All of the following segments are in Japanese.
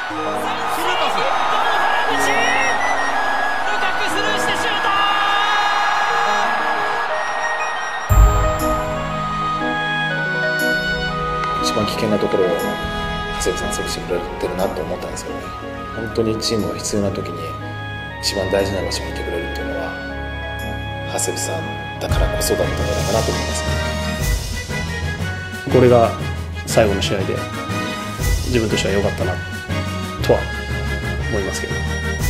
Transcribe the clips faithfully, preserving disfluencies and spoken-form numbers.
一番危険なところを長谷部さん潰してくれてるなと思ったんですけどね。本当にチームが必要な時に一番大事な場所にいてくれるっていうのは長谷部さんだからこそだったのかなと思います。 これが最後の試合で自分としては良かったなとは思いますけど。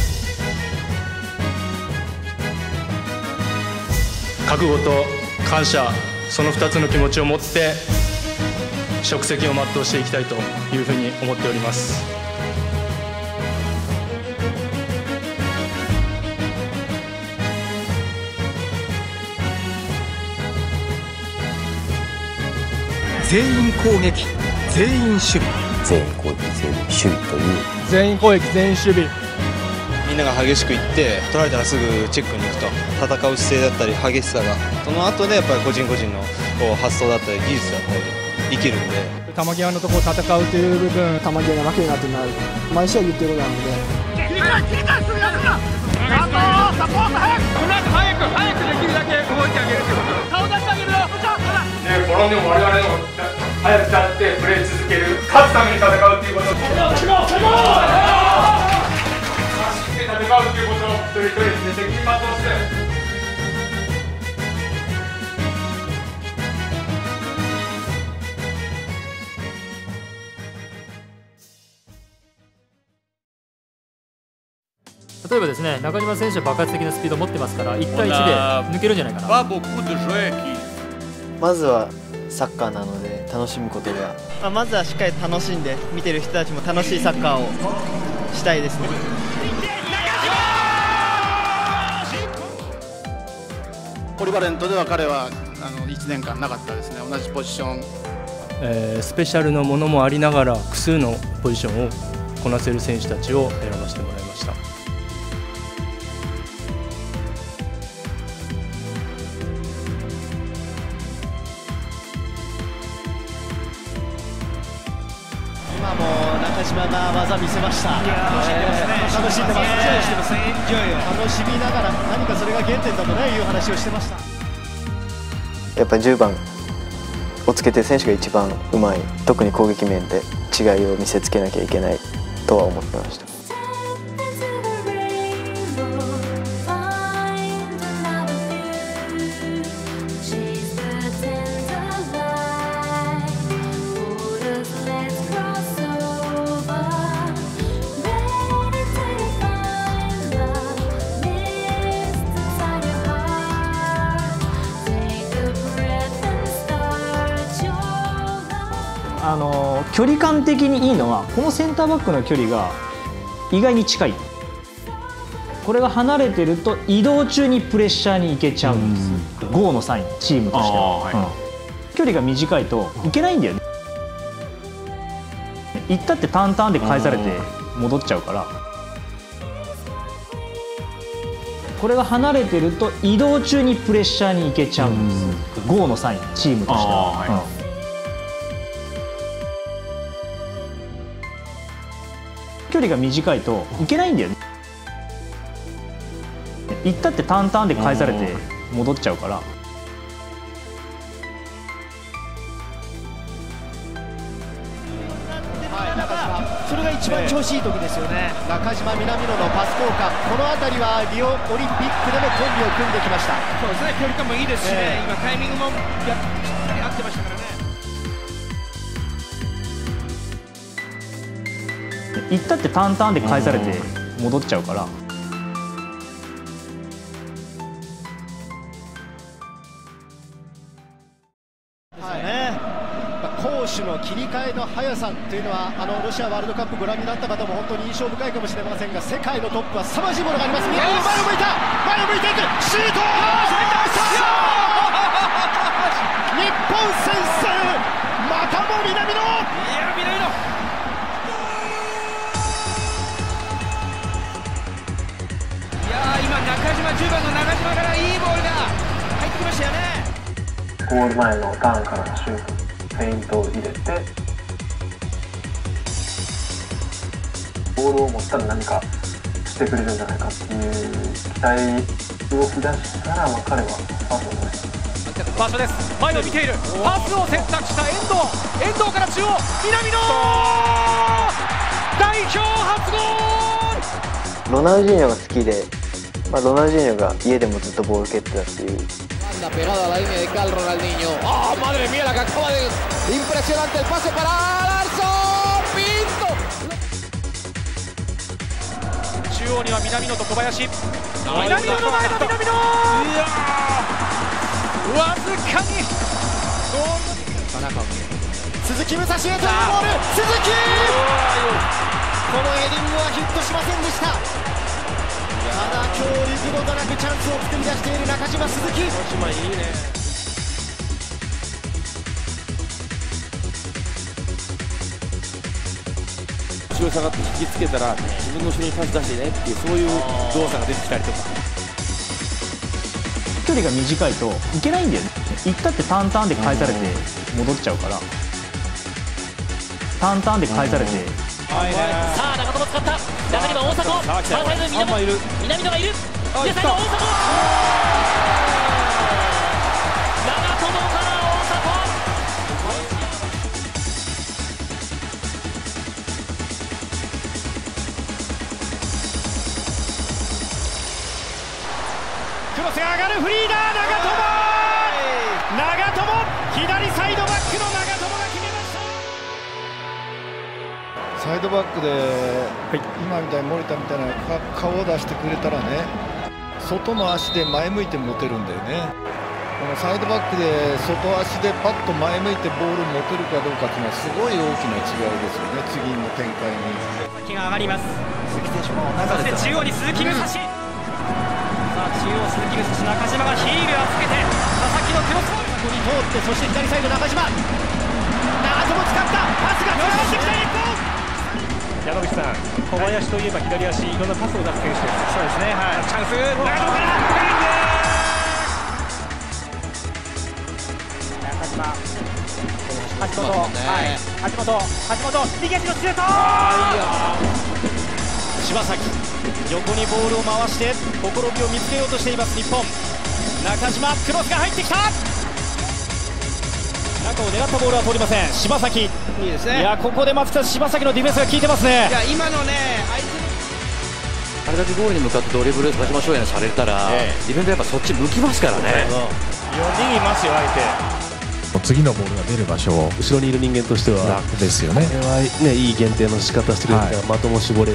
覚悟と感謝、そのふたつの気持ちを持って職責を全うしていきたいというふうに思っております。 全員攻撃、全員守備、 全員攻撃、全員守備という全員攻撃、全員守備。 みんなが激しくいって取られたらすぐチェックに行くと、戦う姿勢だったり激しさが、その後でやっぱり個人個人の発想だったり技術だったり生きるんで、 球際のところを戦うという部分、球際で負けるなってなる、毎試合言ってることなので。切り替え、切り替えするやつだ。サポート、サポート早く。この後早く早くできるだけ動いてあげるってこと。顔出してあげるよ。ね、転んでも我々でも早く立ってプレー続ける、勝つために戦うっていうこと。走って戦うっていうことを一人一人で責任全うして。 例えばですね、中島選手は爆発的なスピードを持ってますから、いち対いちで抜けるんじゃないかな。 まずはサッカーなので楽しむことが、まあ、まずはしっかり楽しんで見てる人たちも楽しいサッカーをしたいですね。 ポリバレントでは彼はあのいちねんかんなかったですね。同じポジション、 えー、スペシャルのものもありながら複数のポジションをこなせる選手たちを選ばせてもらいました。 今も中島が技見せました。楽しんでますね。楽しんでますね。楽しみながら何かそれが原点だとねいう話をしてました。やっぱりじゅうばんをつけてる選手が一番うまい。特に攻撃面で違いを見せつけなきゃいけないとは思ってました。 あの距離感的にいいのはこのセンターバックの距離が意外に近い。これが離れてると移動中にプレッシャーに行けちゃうんです。ゴーのサイン、チームとしては、はい、うん、距離が短いといけないんだよね。行ったってタンタンで返されて戻っちゃうから、これが離れてると移動中にプレッシャーに行けちゃうんです。ゴーのサイン、チームとしては、はい、うん、距離が短いといけないんだよね。行ったってタンタンで返されて戻っちゃうから。 はい、中島、それが一番調子いい時ですよね。中島、南野のパス交換、この辺りはリオオリンピックでもコンビを組んできました。 そうですね、距離感もいいですしね、今タイミングもやしっかり合ってましたからね。 行ったってタンタンで返されて戻っちゃうから。 はいね、攻守の切り替えの速さというのは、あのロシアワールドカップご覧になった方も本当に印象深いかもしれませんが、世界のトップは凄まじいものがあります。前を向いた、前を向いていく、シュート、日本先制、またも南野。いや、南野。 今、中島、じゅうばんの中島からいいボールが入ってきましたよね。 ゴール前のターンからのシュート、フェイントを入れて、 ボールを持ったら何かしてくれるんじゃないかっていう期待を動き出したら、まあ、彼はパスを出す場所です。前を見ている。パスを選択した遠藤。遠藤から中央。南野。代表初ゴール。 ロナウジーニョが好きで、まあ、ロナウジーニョが家でもずっとボール蹴ってたっていう。 pegado a la línea de Cal Ronaldinho. ¡Oh, madre mía, la que acaba de... Impresionante el pase para Larson! ¡Pinto! 中央には南野と小林。南野の前だ、南野。わずかにゴール。 鈴木武蔵へというボール。鈴木。このヘディングはヒットしませんでした。ただ今日幾度となくチャンスを作り出している中島鈴木。中島いいね。 後ろ下がって引きつけたら自分の後ろにパス出してねっていう、そういう動作が出てきたりとか。 距離が短いといけないんだよね。行ったってタンタンで返されて戻っちゃうから、タンタンで返されて。 さあ長友使った。中には大迫。ファーサイドに南野。南野がいる。で最後大迫。長友から大迫。 クロスが上がる。フリーだ。長友。長友。左サイドバックの長友が決めました。 サイドバックで、はい、今みたいに森田みたいな顔を出してくれたらね、外の足で前向いて持てるんだよね。このサイドバックで外足でパッと前向いてボールを持てるかどうかっていうのはすごい大きな違いですよね、次の展開に。 先が上がります。鈴木選手もそして中央に鈴木武蔵。さあ中央鈴木武蔵、中島がヒールをつけて佐々木のクロスボール。ここに通って、そして左サイド中島。長友使ったパスがつながってきた日本。山口さん、小林といえば左足、いろんなパスを出す選手です。そうですね、はい、チャンス、長友から中島、橋本、はい、橋本、橋本、右足のシュート。柴崎、横にボールを回してほころびを見つけようとしています日本。中島、クロスが入ってきた。中を狙ったボールは通りません。柴崎、いいですね。いや、ここで松田、柴崎のディフェンスが効いてますね。 いや、今のね、相手あれだけゴールに向かってドリブル出しましょうやされたら、ええ、ディフェンスやっぱそっち向きますからね。 よにんいますよ、相手。 次のボールが出る場所を後ろにいる人間としては楽ですよね。これはね、いい限定の仕方してくれるから、はい、的も絞れる。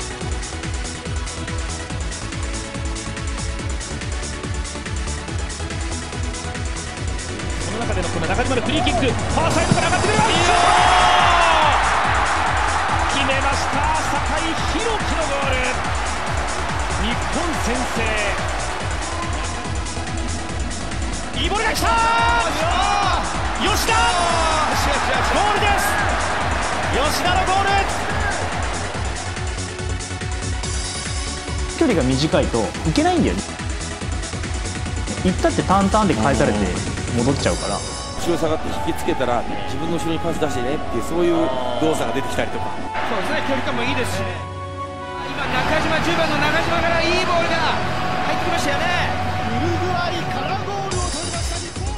その中でのこの中島のフリーキック、ファーサイドから上がってくる。決めました、酒井宏樹のゴール。日本先制。いいボールが来た。吉田、ゴールです。吉田のゴール。 距離が短いといけないんだよね。行ったってタンタンで返されて戻っちゃうから、 後ろ下がって引きつけたら自分の後ろにパス出してねっていう、そういう動作が出てきたりとか。 そうですね、距離感もいいですし、今中島、じゅうばんの中島からいいボールが入ってきましたよね。 ウルグアイからゴールを取りました日本。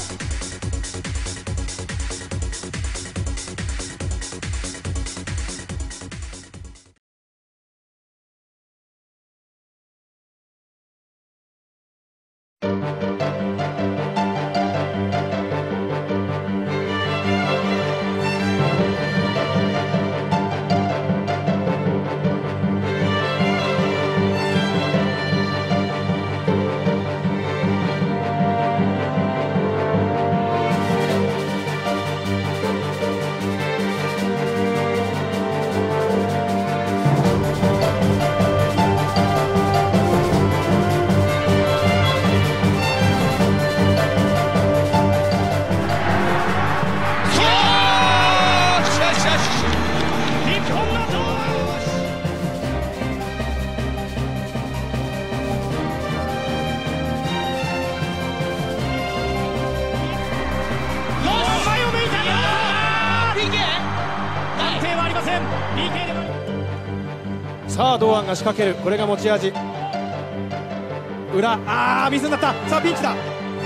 さあ堂安が仕掛ける、これが持ち味。裏、あーミスになった。さあピンチだ。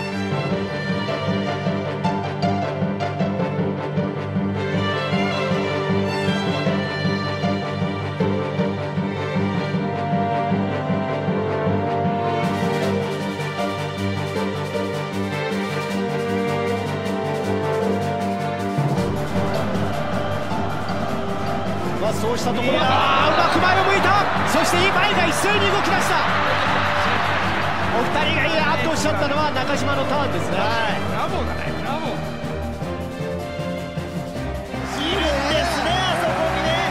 そうしたところがうまく前を向いた。そして今井が一斉に動き出した。お二人がいやとおっしゃったのは中島のターンですね。 ブラボーだね、ブラボー。 いるんですね、あそこにね。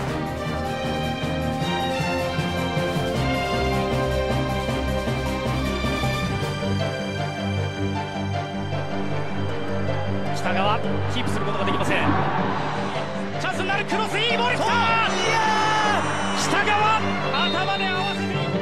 北川キープすることができません。チャンスになる、クロス、いいボールきた。北川頭で合わせていく。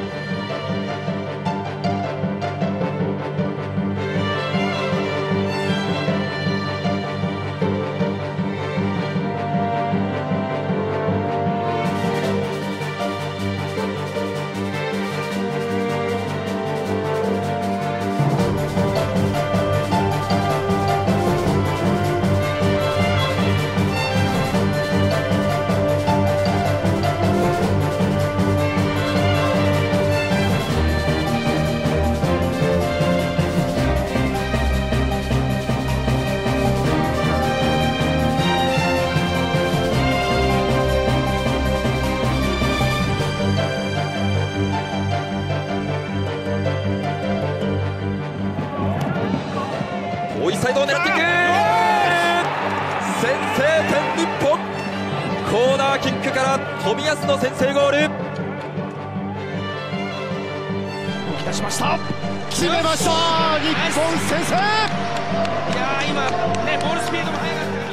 追いサイドを狙っていく。先制点日本。コーナーキックから冨安の先制ゴール。 動き出しました。決めました。日本先制。いやー今ねボールスピードも速かったから。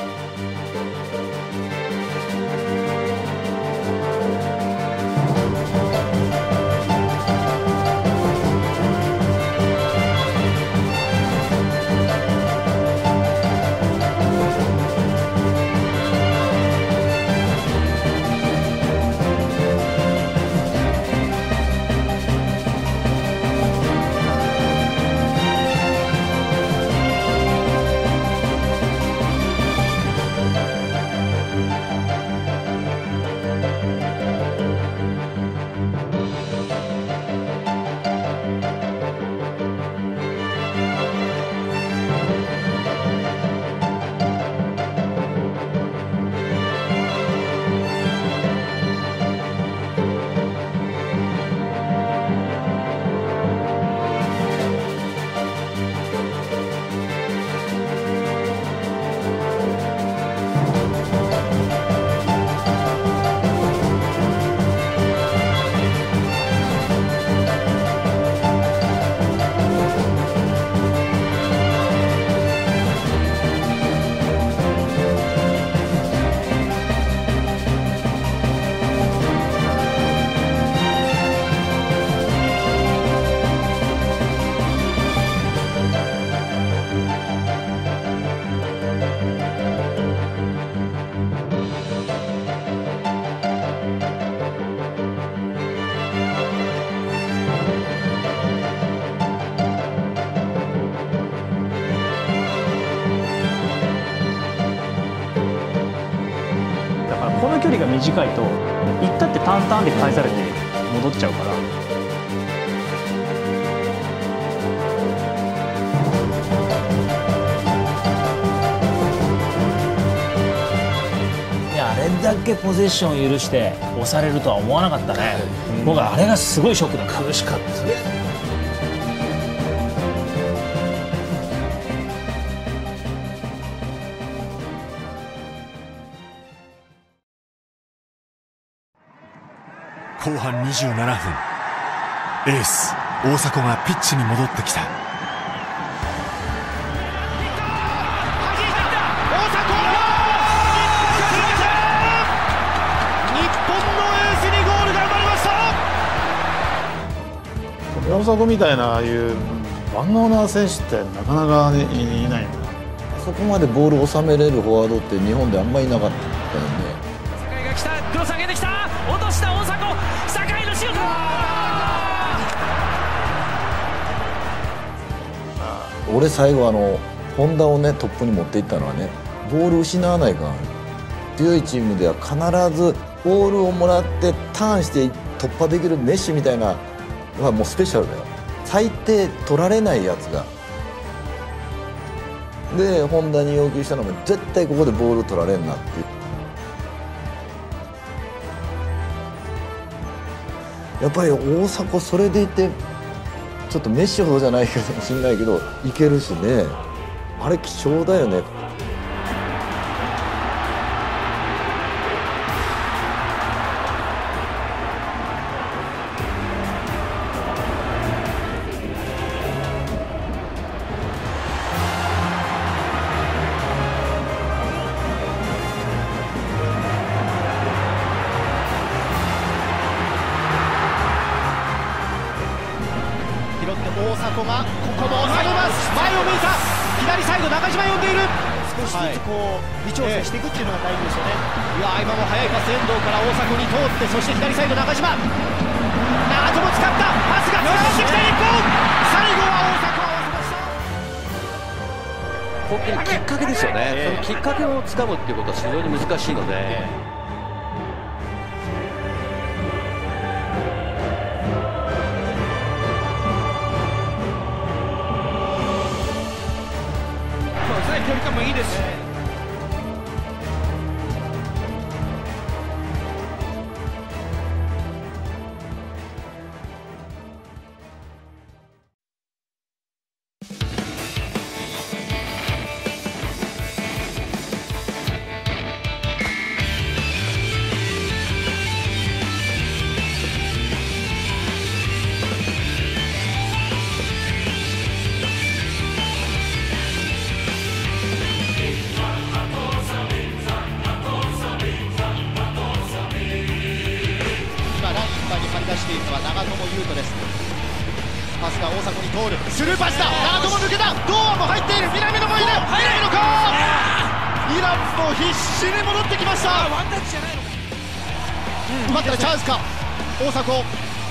この距離が短いと行ったってタンタンで返されて戻っちゃうから。 いや、あれだけポゼッションを許して押されるとは思わなかったね。僕はあれがすごいショックだった。苦しかったね。 後半にじゅうななふん、エース大迫がピッチに戻ってきた。 大迫みたいなああいう万能な選手ってなかなか、ね、いないんだ。 そこまでボールを収めれるフォワードって日本であんまりいなかったよね。 世界が来た、クロス上げてきた、落とした大迫。 俺最後あのホンダをねトップに持っていったのはね、ボール失わないから。強いチームでは必ずボールをもらってターンして突破できるメッシみたいなのはもうスペシャルだよ。最低取られないやつが。でホンダに要求したのも絶対ここでボール取られんなっていう。やっぱり大迫それでいてちょっとメッシほどじゃないかもしれないけどいけるしね、あれ貴重だよね。 大迫がここも抑えます。前を向いた左サイド、中島呼んでいる。少しずつこう微調整していくっていうのが大事ですよね。いや今も速いパス、遠藤から大迫に通って、そして左サイド中島、長友使ったパスがつながってきた日本。最後は大迫を合わせました。 本当にきっかけですよね、えー、そのきっかけをつかむっていうことは非常に難しいので、えー距離感もいいですし、 出しているのは長友佑都です。パスが大迫に通る、スルーパスだ、長友抜けた、堂安も入っている、南野もいる、南野か、イランも必死に戻ってきました。ワンタッチじゃないのか、奪ったらチャンスか、大迫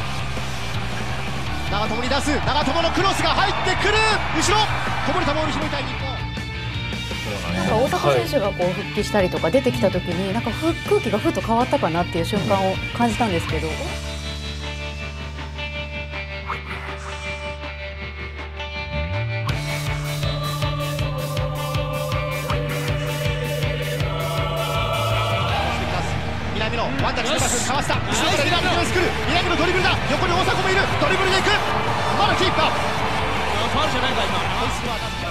長友に出す、長友のクロスが入ってくる、後ろこぼれたボール拾いたい日本。 なんか大迫選手がこう復帰したりとか出てきた時になんか空気がふっと変わったかなっていう瞬間を感じたんですけど、南野ワンタッチでパスかわした、後ろから南野が作る、南野ドリブルだ、横に大迫もいる、ドリブルでいく、まだキーパーファウルじゃないか今、ホイッスルは当たって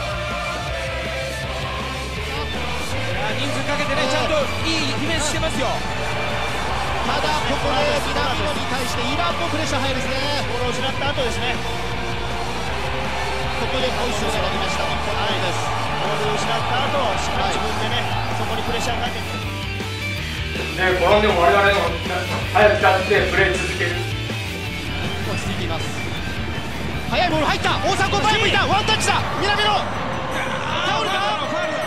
人数かけてね、ちゃんといいディフェンスしてますよ。 ただここで南野に対してイランもプレッシャー入るですね。 ボールを失った後ですね。 ここでホイッスルが鳴りました。日本ないです。 ボールを失った後、しっかり自分でね、そこにプレッシャーかけて。 ね、転んでも我々の早く立ってプレー続ける。 落ち着いています。速いボール入った。大迫前向いた。ワンタッチだ。南野。タオルか。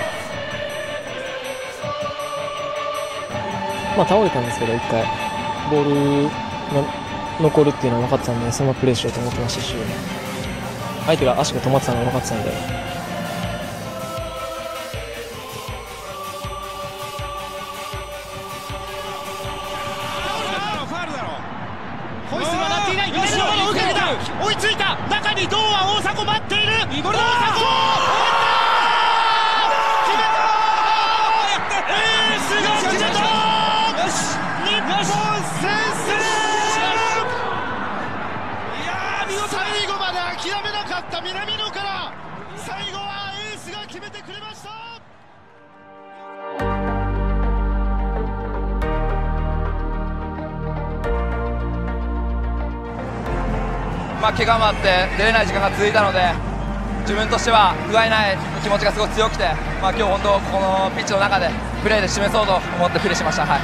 まあ倒れたんですけど、一回ボールが残るっていうのは分かってたんで、そのままプレーしようと思ってましたし、相手が足が止まってたのが分かってたんで。 ホイッスルは鳴っていない。南野が追いかけた。追いついた。中に堂安、大迫待っている。大迫。最後まで諦めなかった南野から最後はエースが決めてくれました。 まあ怪我もあって出れない時間が続いたので、自分としては不甲斐ない気持ちがすごく強くて、まあ、今日本当ここのピッチの中でプレーで示そうと思ってプレーしました。はい、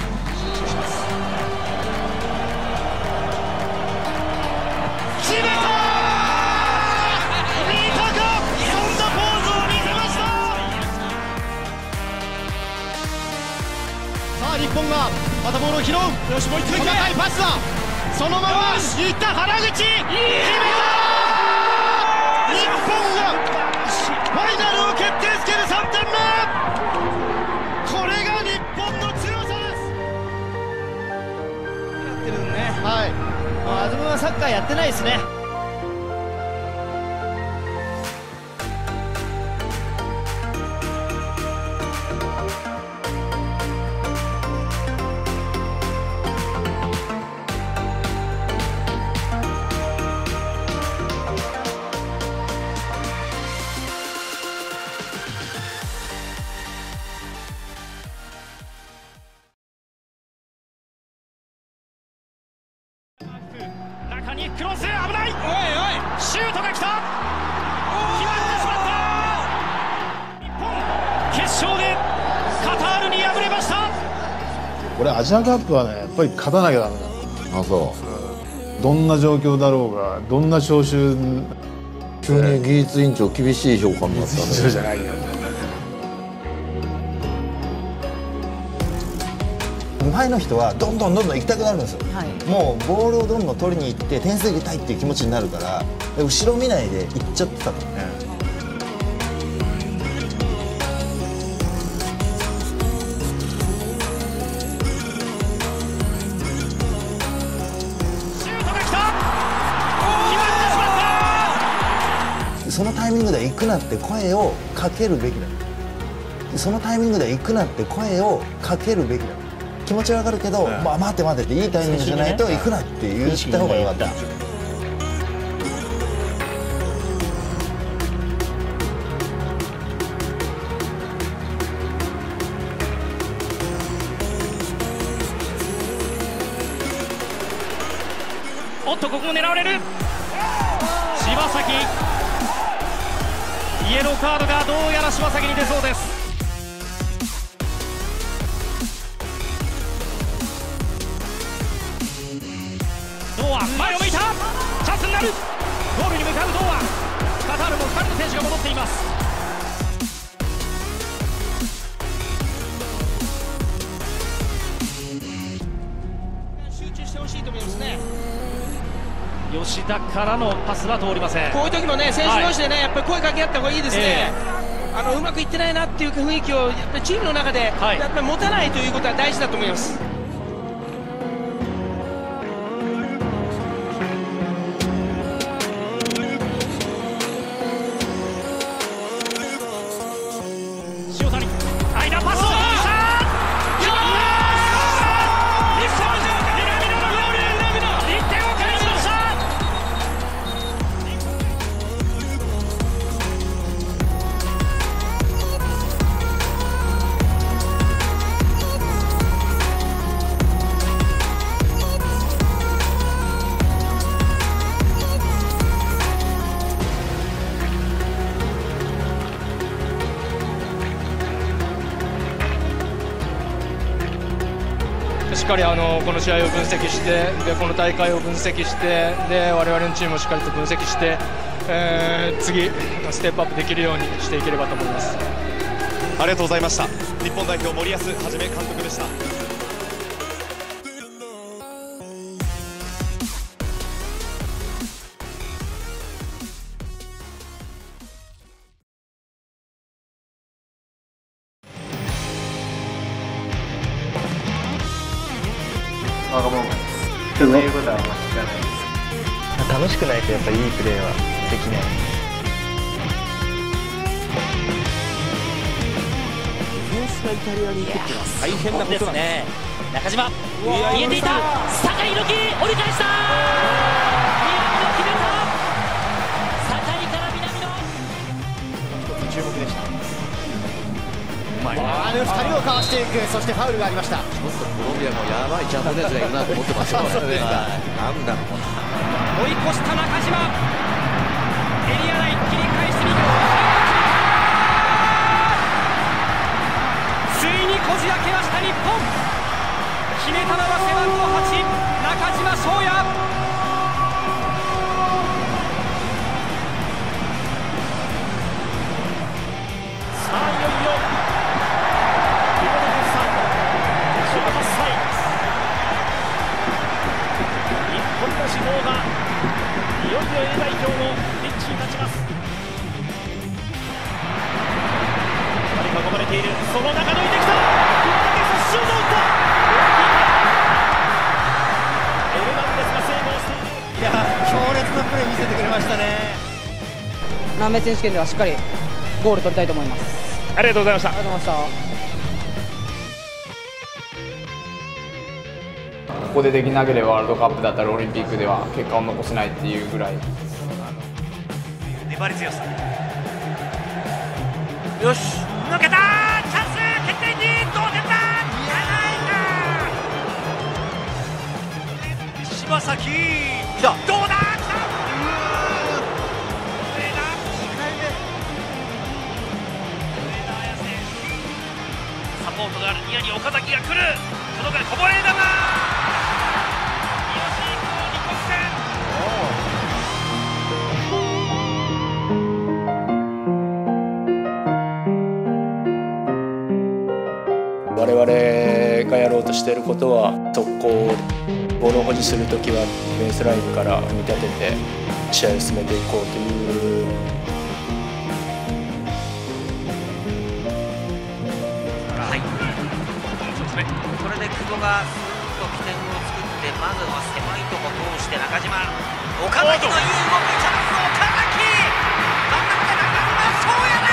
決めたー！見たか！そんなポーズを見せました。さあ日本がまたボールを拾う。よしもう一回。細かいパスだ。そのままいった原口。決めたー！日本がファイナルを決定づけるさんてんめ、これが日本の強さです。 やってるね。 はい、もうアズムはサッカーやってないですね。 中にクロス、危ない。おいおい、シュートが来た。決まってしまった。日本決勝でカタールに敗れました。 俺アジアカップはねやっぱり勝たなきゃダメだ。 あ、そう。 どんな状況だろうが、どんな招集。 急に技術委員長厳しい評価になったね。 技術委員長じゃないよ。 無敗の人はどんどんどんどん行きたくなるんですよ、はい、もうボールをどんどん取りに行って点数入れたいっていう気持ちになるから、後ろ見ないで行っちゃってたからね。 シュートが来た。決まってしまった。 そのタイミングで行くなって声をかけるべきなの。そのタイミングで行くなって声をかけるべきなの。気持ちはわかるけど、うん、まあ待って待ってっていいタイミングじゃないと行くなって言った方がよかった。 おっと、ここも狙われる。柴崎、イエローカードがどうやら柴崎に出そうです。堂安、前を向いた。チャンスになる。ゴールに向かう堂安。カタールもふたりの選手が戻っています。集中してほしいと思いますね。吉田からのパスは通りません。 こういう時もね、選手同士でね、はい、やっぱり声かけ合った方がいいですね。えー、あのうまくいってないなっていう雰囲気をやっぱりチームの中で、はい、やっぱり持たないということは大事だと思います。 しっかりあのこの試合を分析して、でこの大会を分析して、で我々のチームをしっかりと分析して、えー、次ステップアップできるようにしていければと思います。 ありがとうございました。日本代表森保一監督でした。 わがままです。人の言うことはあんま聞かないです。楽しくないとやっぱりいいプレーはできない。 ディフェンスがイタリアに行ってきます。大変なことですね。中島、見えていた。酒井宏樹、折り返した。南野決めた。酒井から南野。一つ注目でした。あのふたりをかわしていく。そしてファウルがありました。ちょっとコロンビアもやばいジャンプのやつがいるなと思ってますよ。そうですか。なんだろう。追い越した中島。エリア内切り返してみた。ついにこじ開けました日本。決めたのは背番号はち、中島翔也。さあいよいよ日本の至宝がいよいよ A 代表のピッチに立ちます。 囲まれている、その中抜いてきた、シュート打った、エルナンデスが成功している。いや強烈なプレー見せてくれましたね。 南米選手権ではしっかりゴール取りたいと思います。 ありがとうございました。 ありがとうございました。 ここでできなければワールドカップだったりオリンピックでは結果を残せないっていうぐらい粘り強さ。よし抜けた、チャンス、決定に同点だ、柴崎どうだ、来た、サポートがあるニアに岡崎が来る、届かない、こぼれ球、 我々がやろうとしていることは、速攻ボールを保持するときはディフェンスラインから組み立てて試合を進めていこうという。 はい、これで久保がスーッと起点を作って、まずは狭いとこ通して中島、岡崎のいい動き、チャンス、岡崎、真ん中で中島翔也だ。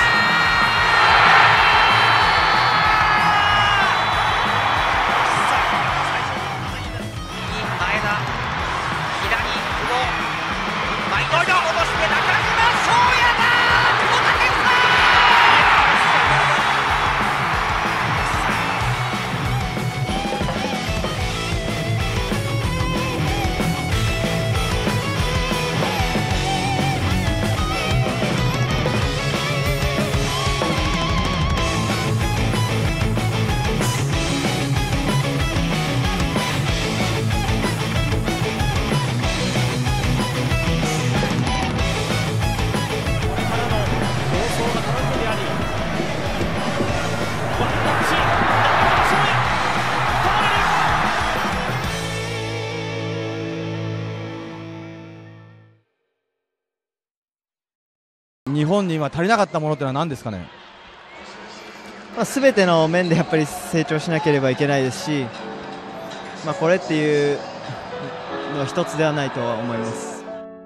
日本に今足りなかったものってのは何ですかね。 まあ、全ての面でやっぱり成長しなければいけないですし、まあ、これっていうのは一つではないとは思います。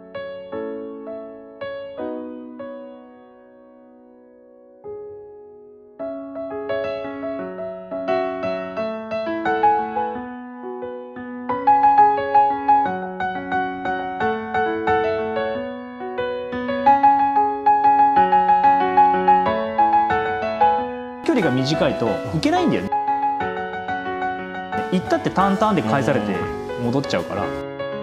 距離が短いといけないんだよね。行ったってターンターンで返されて戻っちゃうから。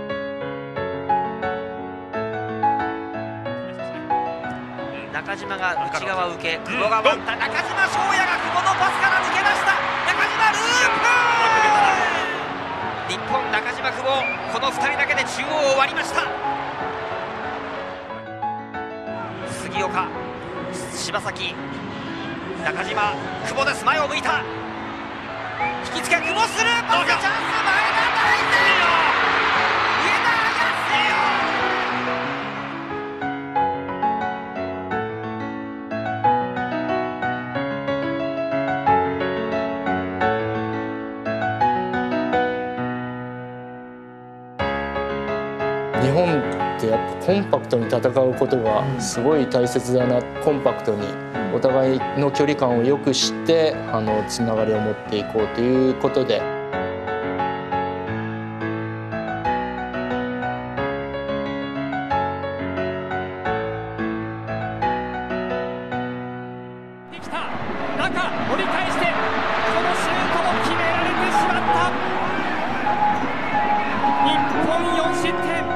中島が内側受け、久保がワンタ、中島翔也が久保のパスから抜け出した、中島ループ、日本中島久保、このふたりだけで中央を割りました。杉岡、柴崎、中島、久保です、前を向いた、引きつけ、久保スルーパス、チャンス、前田大然、上田日本ってやっぱコンパクトに戦うことがすごい大切だな、コンパクトにお互いの距離感をよく知ってあのつながりを持っていこうということで。 できた、中折り返して、このシュートも決められてしまった。日本よん失点。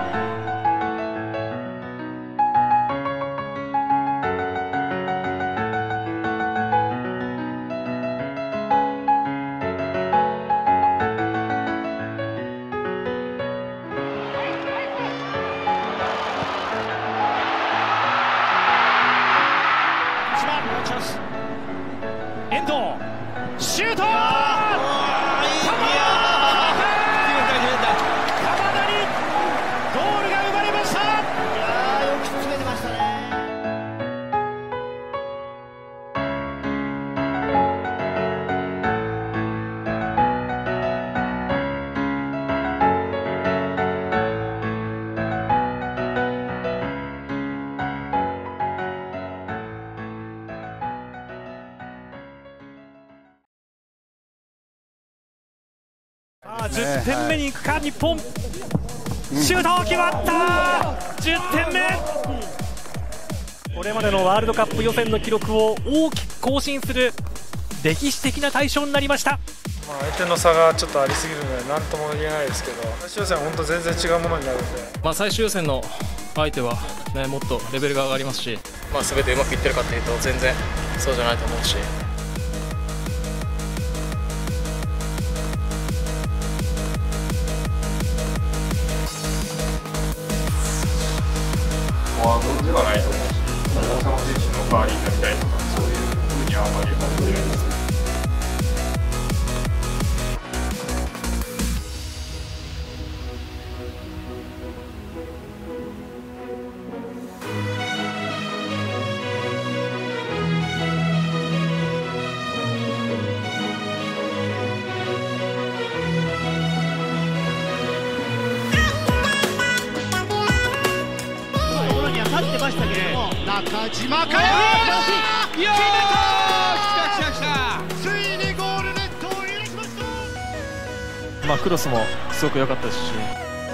チャンス、遠藤、シュート、 じゅってんめに行くか日本。シュート決まった。じゅってんめ。これまでのワールドカップ予選の記録を大きく更新する歴史的な大勝になりました。 まあ相手の差がちょっとありすぎるので何とも言えないですけど、最終予選は本当全然違うものになるんで、 まあ最終予選の相手は、ね、もっとレベルが上がりますし、まあ、全てうまくいってるかというと全然そうじゃないと思うし。 フォワードではないと思うし、大迫選手の代わりになりたいとかそういうふうにあんまり思ってないです。 中島から決めた。来た来た来た。ついにゴールネットを入れました。 まあクロスもすごく良かったですし。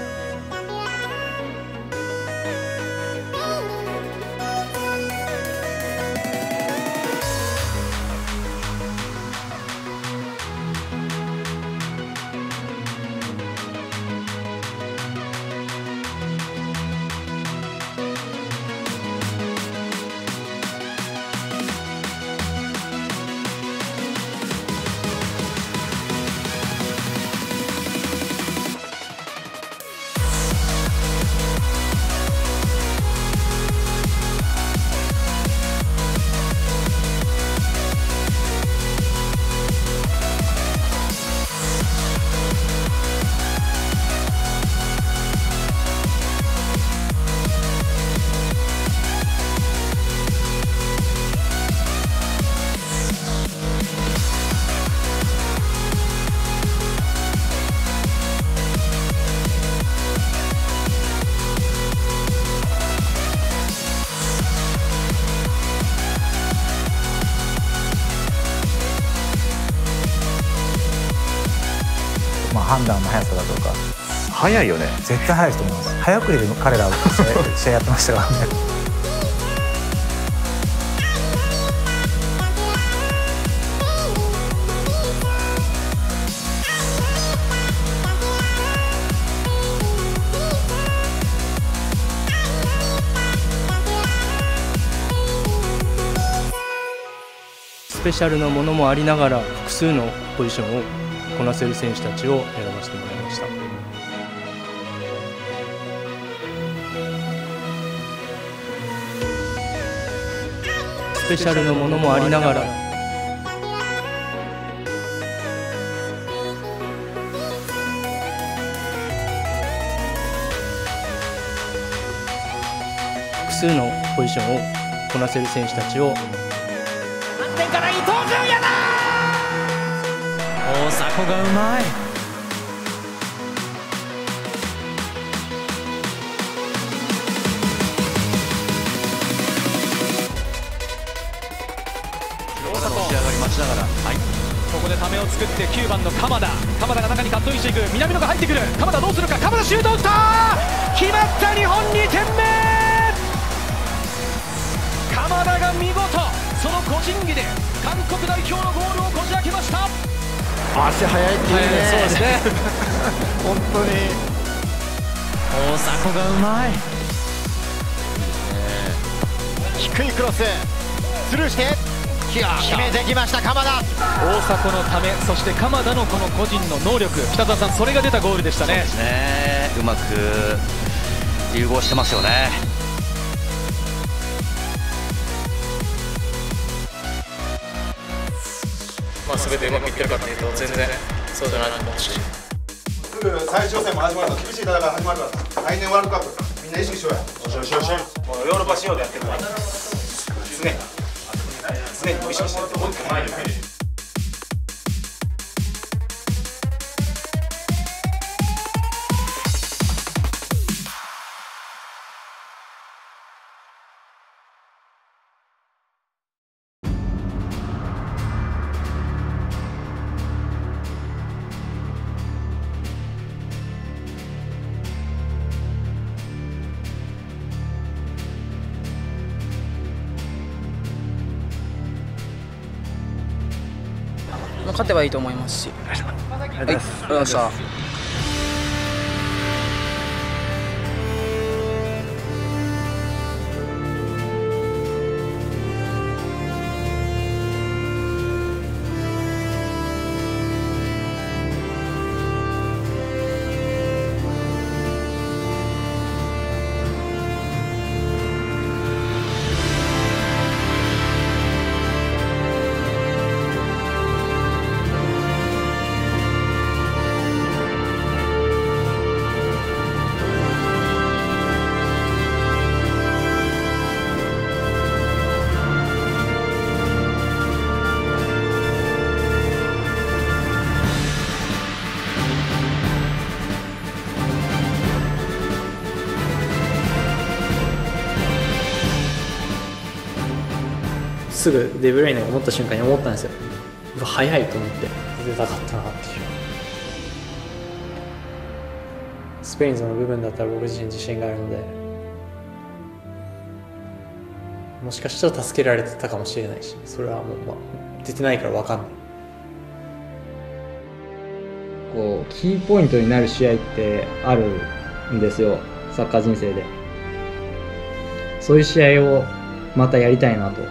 判断の速さだとか速いよね。絶対速いと思います。早送りで彼らは試合やってましたからね。 スペシャルなものもありながら複数のポジションをこなせる選手たちを選ばせてもらいました。スペシャルなものもありながら複数のポジションをこなせる選手たちを。 反転から伊東純也だ。大迫がうまい。大迫仕上がり待ちながら、はい、ここでためを作ってきゅうばんの鎌田鎌田が中にカットインしていく。南野が入ってくる。鎌田どうするか。鎌田シュートを打った。決まった。日本にてんめ。鎌田が見事その個人技で韓国代表のゴールをこじ開けました。 足速いっていうね。 そうですね。 本当に大迫がうまい。 低いクロススルーして決めてきました鎌田。 大迫のため、そして鎌田のこの個人の能力、北澤さん、それが出たゴールでしたね。 そうですね、うまく融合してますよね。 まあ全てうまくいってるかというと全然そうじゃないと思うし。 すぐ最終戦も始まるの、厳しい戦い始まるから、来年ワールドカップみんな意識しようや。よしよしよし。もうヨーロッパ仕様でやってるから。常に常に意識してると思ってないよね。 勝てばいいと思いますし。 ありがとうございます。 ありがとうございました。 すぐデブルイネが持った瞬間に思ったんですよ。うわ早いと思って出たかったなっていう。スペインズの部分だったら僕自身自信があるので、もしかしたら助けられてたかもしれないし、それはもう、まあ、出てないから分かんない。こうキーポイントになる試合ってあるんですよ、サッカー人生で。そういう試合をまたやりたいなと。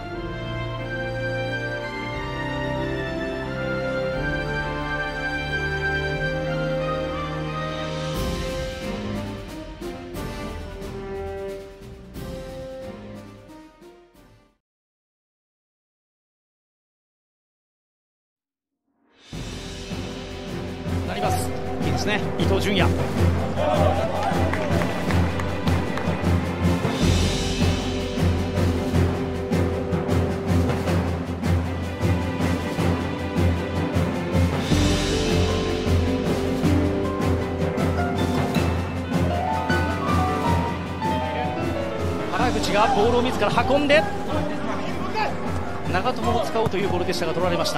なります。いいですね、伊東純也。原口がボールを自ら運んで長友を使おうというボールでしたが取られました。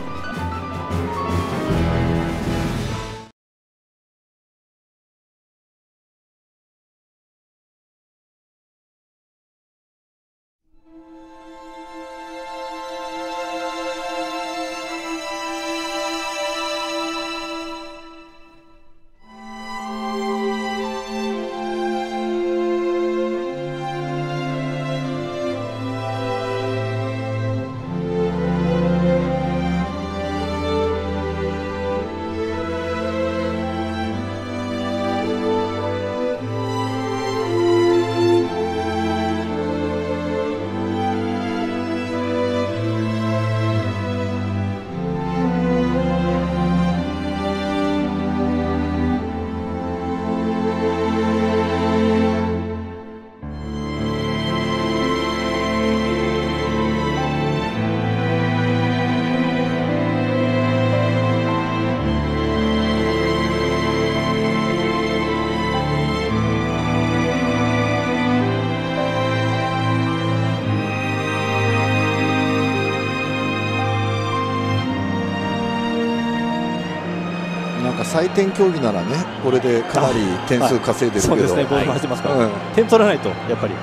採点競技ならね、これでかなり点数稼いでるけど、 そうですね、ボール回ってますから、はい、点取らないとやっぱり、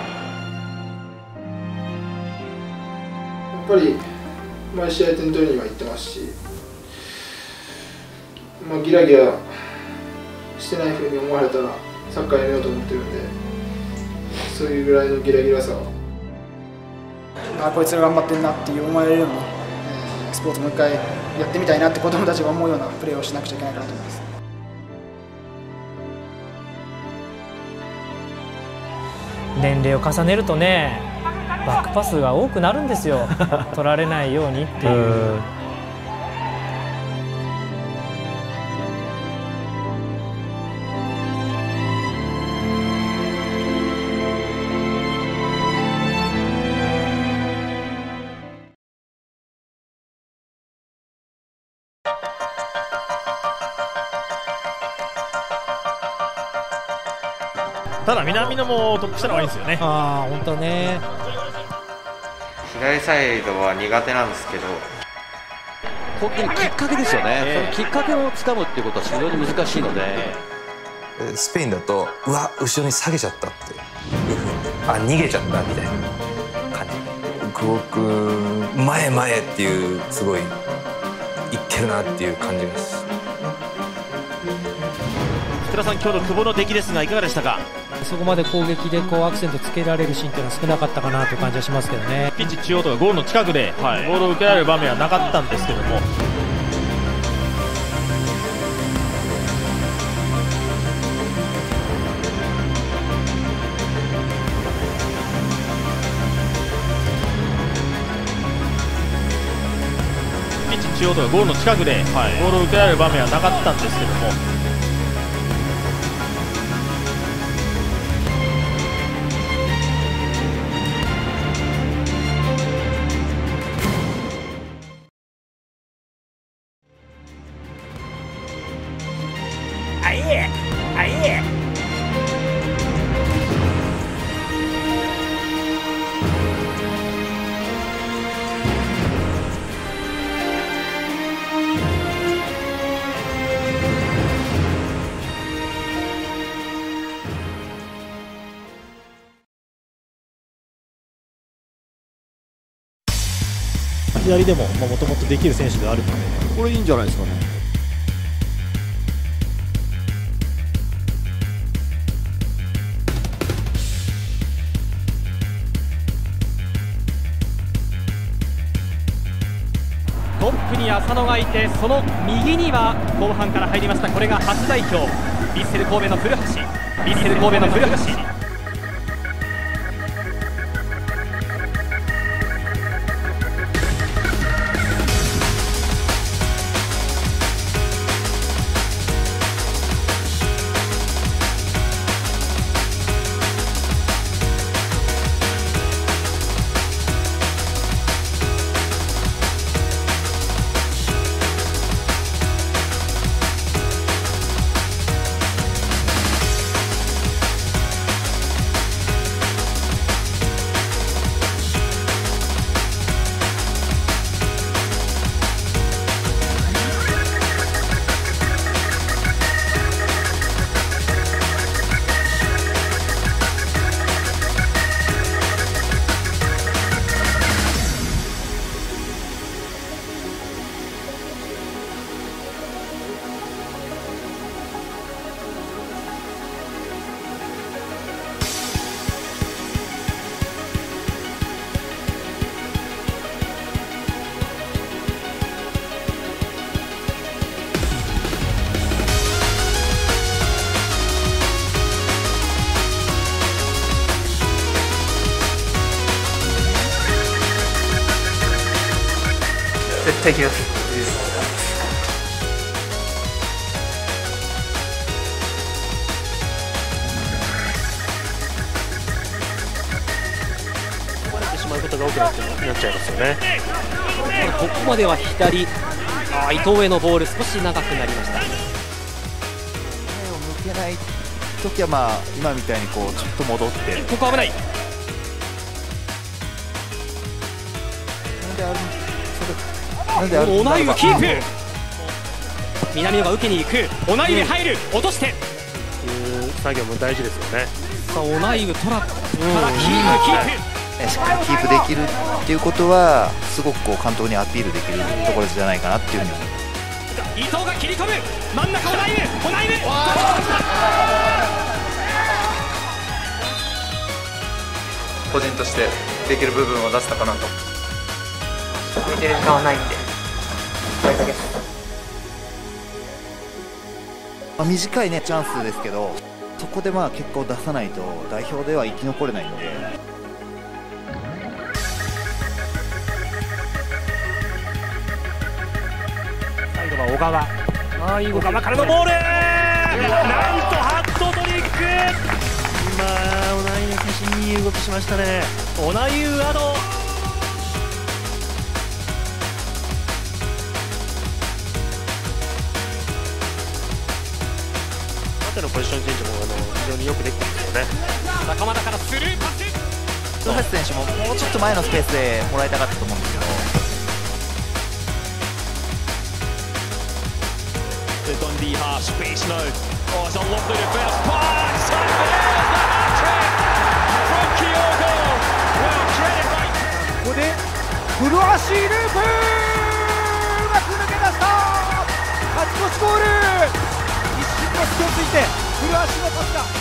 うん、やっぱり毎試合点取りには行ってますし、まあ、ギラギラしてないふうに思われたらサッカーやめようと思ってるんで、そういうぐらいのギラギラさを、あ、こいつら頑張ってんなっていう思えるように、えー、スポーツもう一回やってみたいなって子どもたちが思うようなプレーをしなくちゃいけないかなと思います。 年齢を重ねるとね、バックパスが多くなるんですよ取られないようにっていう。 ただ南野もトップ下の方がいいんですよね。 ああ、本当ね。 左サイドは苦手なんですけど、 本当にきっかけですよね、えー、そのきっかけをつかむっていうことは非常に難しいので、 スペインだとうわ後ろに下げちゃったっていうふうに、あ逃げちゃったみたいな感じ、久保君前前っていうすごいってるなっていう感じです。 福田さん、今日の久保の出来ですがいかがでしたか。 そこまで攻撃でこうアクセントつけられるシーンというのは少なかったかなという感じはしますけどね。 ピッチ中央とかゴールの近くでボールを受けられる場面はなかったんですけども、ピッチ中央とかゴールの近くでボールを受けられる場面はなかったんですけども、 あいえあいえ左でももともとできる選手であるので、これいいんじゃないですかね。 トップに浅野がいて、その右には後半から入りました。これが初代表、ヴィッセル神戸の古橋、ヴィッセル神戸の古橋。 絶対来ます。 生まれてしまうことが多くなっちゃいますよね。 ここまでは左、あ伊藤へのボール少し長くなりました。 目を向けない時はまあ今みたいにこうちょっと戻って、 ここ危ない。 なんであるなんであるオナイウキープ。南野が受けに行く。オナイウ入る、落として。 いう作業も大事ですよね。 さあオナイウトラップからキープキープ。 しっかりキープできるっていうことはすごくこう監督にアピールできるところじゃないかなっていうふうに思います。 伊藤が切り込む。真ん中オナイウオナイウ。 個人としてできる部分を出せたかなと。 見てる時間はないんで、これだけ。 まあ、短いねチャンスですけど、そこでまあ結果を出さないと代表では生き残れないんで。 最後は小川、あ小川からのボール、なんとハットトリック。 今オナイウ選手いい動きしましたね。 オナイウアド。 縦のポジションチェンジもあの非常によくできてますよね。 仲間だからスルーパス。 古橋選手ももうちょっと前のスペースでもらいたかったと思うんですけど。 ドンディーハースペースノー。Oh, it's a lovely defense. Pass. From Kyogo. Well, credit right. ここで古橋ループうまく抜け出した。 越しゴール、一瞬の隙をついて古橋のパスだ。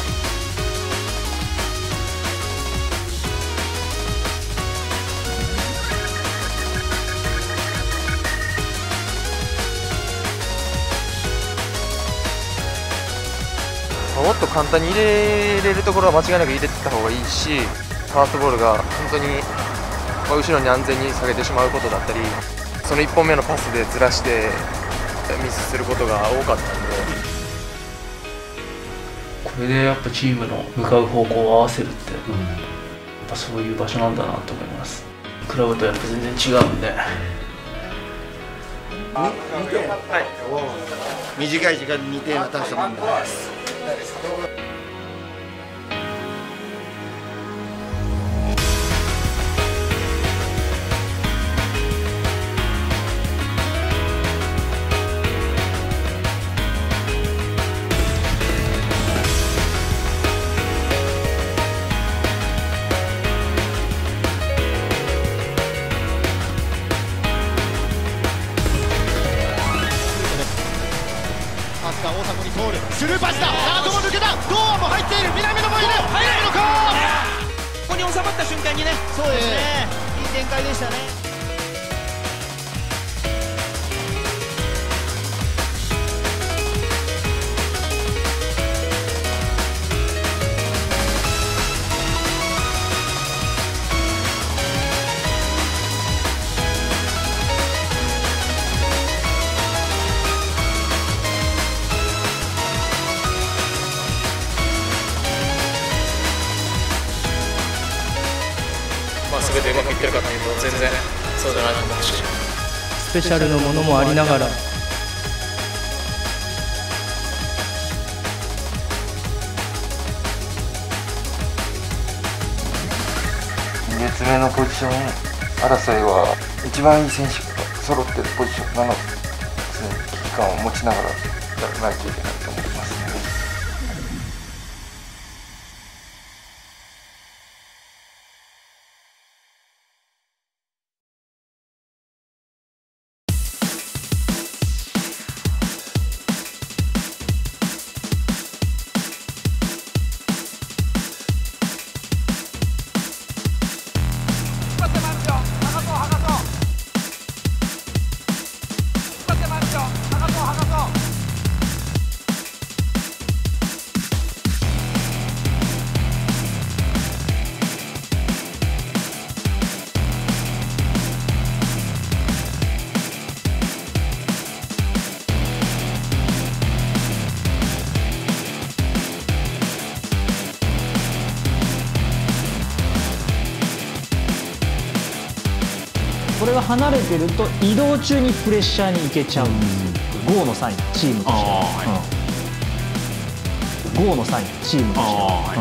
もっと簡単に入れれるところは間違いなく入れてた方がいいし、ファーストボールが本当に後ろに安全に下げてしまうことだったり、そのいっぽんめのパスでずらしてミスすることが多かったんで、 これでやっぱチームの向かう方向を合わせるって、うん、やっぱそういう場所なんだなと思います。クラブとやっぱ全然違うんで。 はい、短い時間ににてんは大したもんです。 大迫に通るスルーパスだ。さあどう抜けた。堂安も入っている。南野もいる。入れるのか。ここに収まった瞬間にね。そうですね、いい展開でしたね。 まあ、全てうまくいってるかというと全然そうじゃないと思うし、 スペシャルのものもありながら、 に列目のポジション争いは一番いい選手が揃ってるポジションなので、常に危機感を持ちながらやらないといけないと思いますね。 これが離れてると移動中にプレッシャーに行けちゃうんですよ。ゴーのサイン、チームとしては、うん、ゴーのサイン、チームとしては、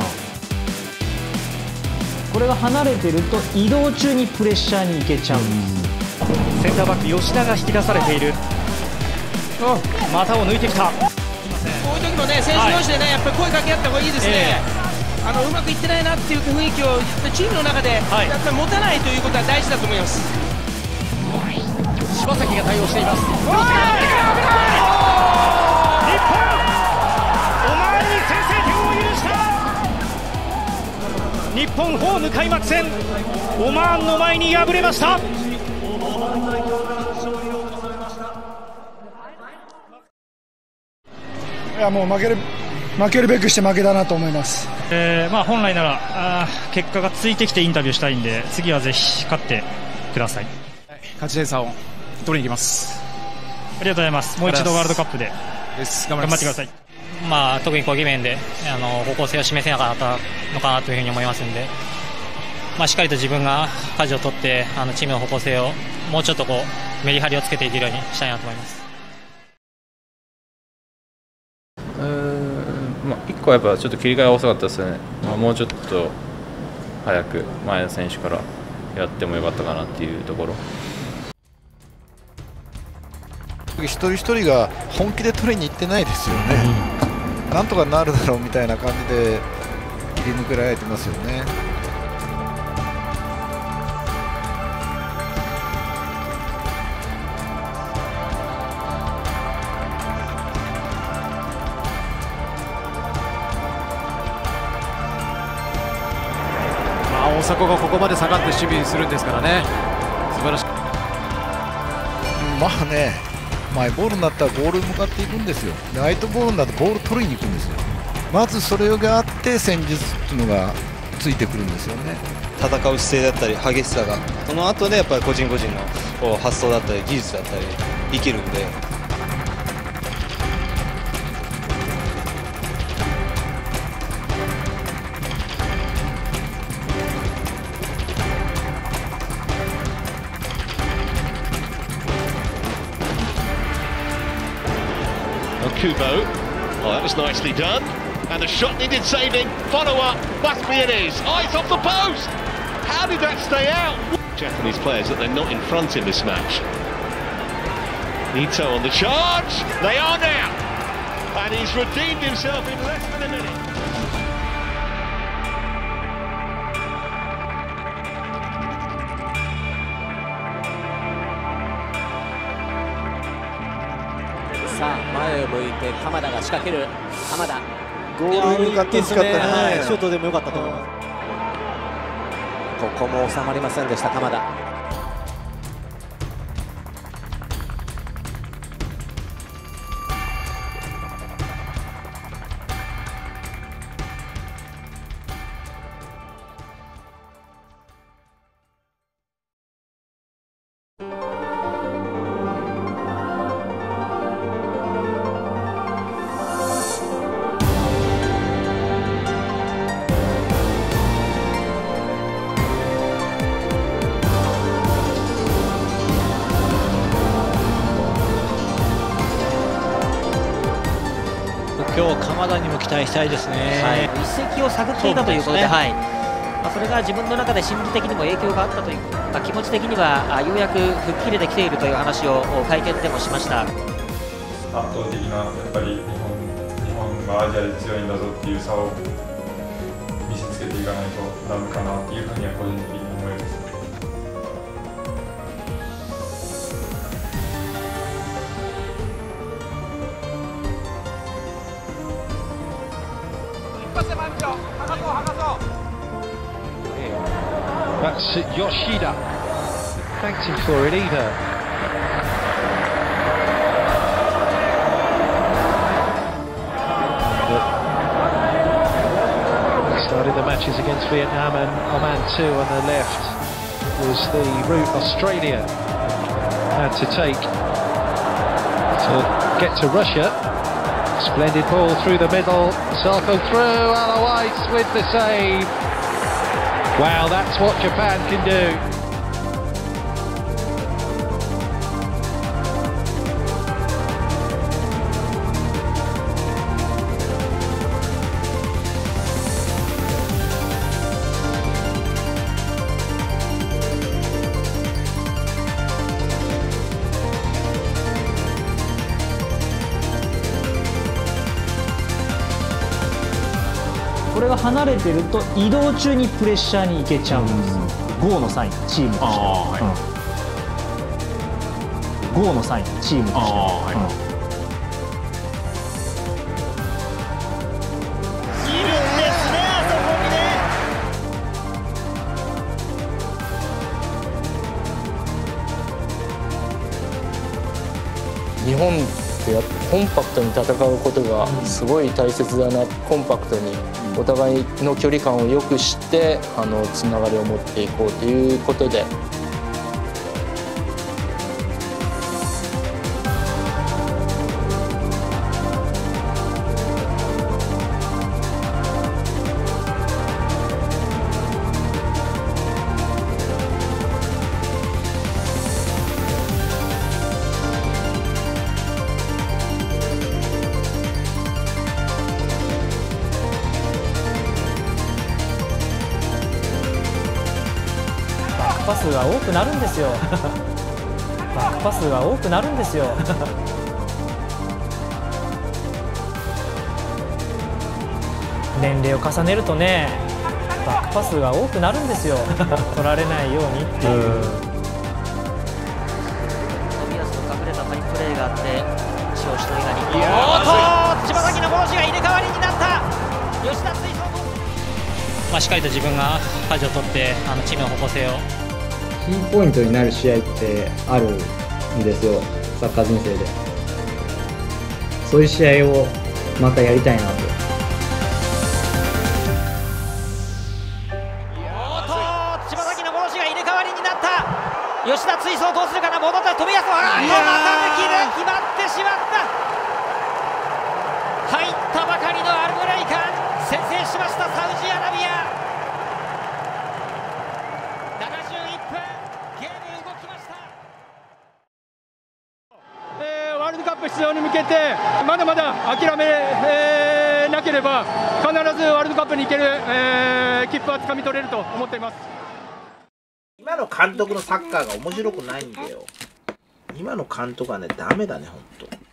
うん、これが離れてると移動中にプレッシャーに行けちゃうんです。 センターバック吉田が引き出されている。股を抜いてきた。こういう時もね、選手同士でね、やっぱり声かけ合った方がいいですね。えー、あのうまくいってないなっていう雰囲気をチームの中でやっぱり持たないということは大事だと思います。柴崎が対応しています。日本、オマーンに先制点を許した。 日本ホーム開幕戦、オマーンの前に敗れました。 いやもう負ける負けるべくして負けだなと思います。 えーまあ、本来ならあ結果がついてきてインタビューしたいんで、次はぜひ勝ってください。 勝ち点さんを取りに行きます。 ありがとうございます。もう一度ワールドカップで頑張ってください。 まあ、特に攻撃面であの方向性を示せなかったのかなというふうに思いますので、まあ、しっかりと自分が舵を取ってあのチームの方向性をもうちょっとこうメリハリをつけていけるようにしたいなと思います。 うーん、まあ、いっこはやっぱちょっと切り替えが遅かったですよね。まあ、もうちょっと早く前の選手からやってもよかったかなっていうところ。 一人一人が本気で取りに行ってないですよね、うん、なんとかなるだろうみたいな感じで切り抜けられてますよね。 大迫がここまで下がって守備するんですからね、素晴らしい。 まあね、マイボールになったらゴールに向かっていくんですよ。で相手ボールになってボール取りに行くんですよ。まずそれがあって戦術っていうのがついてくるんですよね。 戦う姿勢だったり激しさが、その後でやっぱり個人個人の発想だったり技術だったり生きるんで。 Kubo. Oh, that was nicely done. And the shot needed saving. Follow up. Must be it is. Oh, it's off the post. How did that stay out? Japanese players that they're not in front in this match. Ito on the charge. They are now. And he's redeemed himself in less than a minute. さあ前を向いて鎌田が仕掛ける。鎌田ゴールに向かって欲しかったね。 はい、ショートでも良かったと思います。 ここも収まりませんでした鎌田。 今日鎌田にも期待したいですね、 はい、一石を探っていたということで、はい、まあ、それが自分の中で心理的にも影響があったという、まあ、気持ち的にはあようやく吹っ切れてきているという話を会見でもしました。 圧倒的なやっぱり日本日本がアジアで強いんだぞっていう差を見せつけていかないとダメかなっていうふうには個人的に思います。 That's Yoshida. Thanked him for it either. He started the matches against Vietnam and Oman too. On the left was the route Australia had to take to get to Russia. Splendid ball through the middle. Sarko through. Alawais with the save. Wow, that's what Japan can do. これが離れてると移動中にプレッシャーに行けちゃうんです。ゴーのサイン、チームとして、はい、うん、ゴーのサイン、チームとして、はい、 うん、いるんですね、あそこにね。日本ってやっぱコンパクトに戦うことがすごい大切だな、コンパクトにお互いの距離感をよく知ってあのつながりを持っていこうということで。 パスが多くなるんですよ。バックパスが多くなるんですよ。年齢を重ねるとね、バックパスが多くなるんですよ。取られないようにっていう。 冨安の隠れたファインプレーがあって、塩地と伊賀に。おーっと、柴崎の帽子が入れ替わりになった。吉田追走。 まあ、しっかりと自分が舵を取ってあのチームの方向性をキーポイントになる試合ってあるんですよ、サッカー人生で。そういう試合をまたやりたいなと。 柴崎の殺しが入れ替わりになった。吉田追走どうするかな。戻った飛びやすい。あーっと股抜きで決まってしまった。入ったばかりのアルブレイカ先制しましたサウジアラビア。ななじゅういっぷんゲーム動きました。 えー、ワールドカップ出場に向けてまだまだ諦め、えー、なければ必ずワールドカップに行ける、えー、切符はつかみ取れると思っています。 今の監督のサッカーが面白くないんだよ。今の監督はね、ダメだね、本当。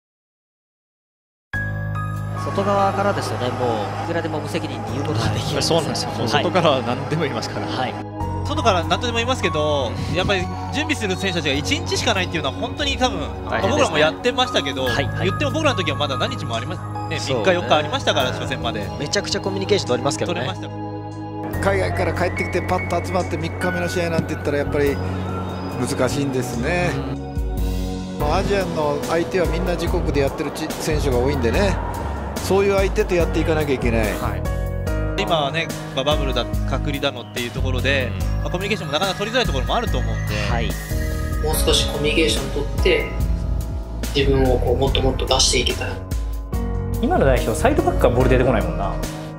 外側からですよね、もういくらでも無責任に言うことができるんですよ。 そうなんですよ、もう外からは何でも言いますから、 はい、 外から何とでも言いますけど、やっぱり準備する選手たちがいちにちしかないっていうのは、本当に多分、まあ、僕らもやってましたけど、はい、言っても僕らの時はまだ何日もありますね、みっか、よっかありましたから、初戦まで。 めちゃくちゃコミュニケーション取りますけどね。 海外から帰ってきて、パッと集まってみっかめの試合なんて言ったら、やっぱり難しいんですね。アジアの相手はみんな自国でやってる選手が多いんでね。そういう相手とやっていかなきゃいけない、 はい、今はね、まあ、バブルだ隔離だのっていうところで、うんまあ、コミュニケーションもなかなか取りづらいところもあると思うんで、はい、 もう少しコミュニケーション取って自分をこうもっともっと出していけたら。 今の代表サイドバックからボール出てこないもんな。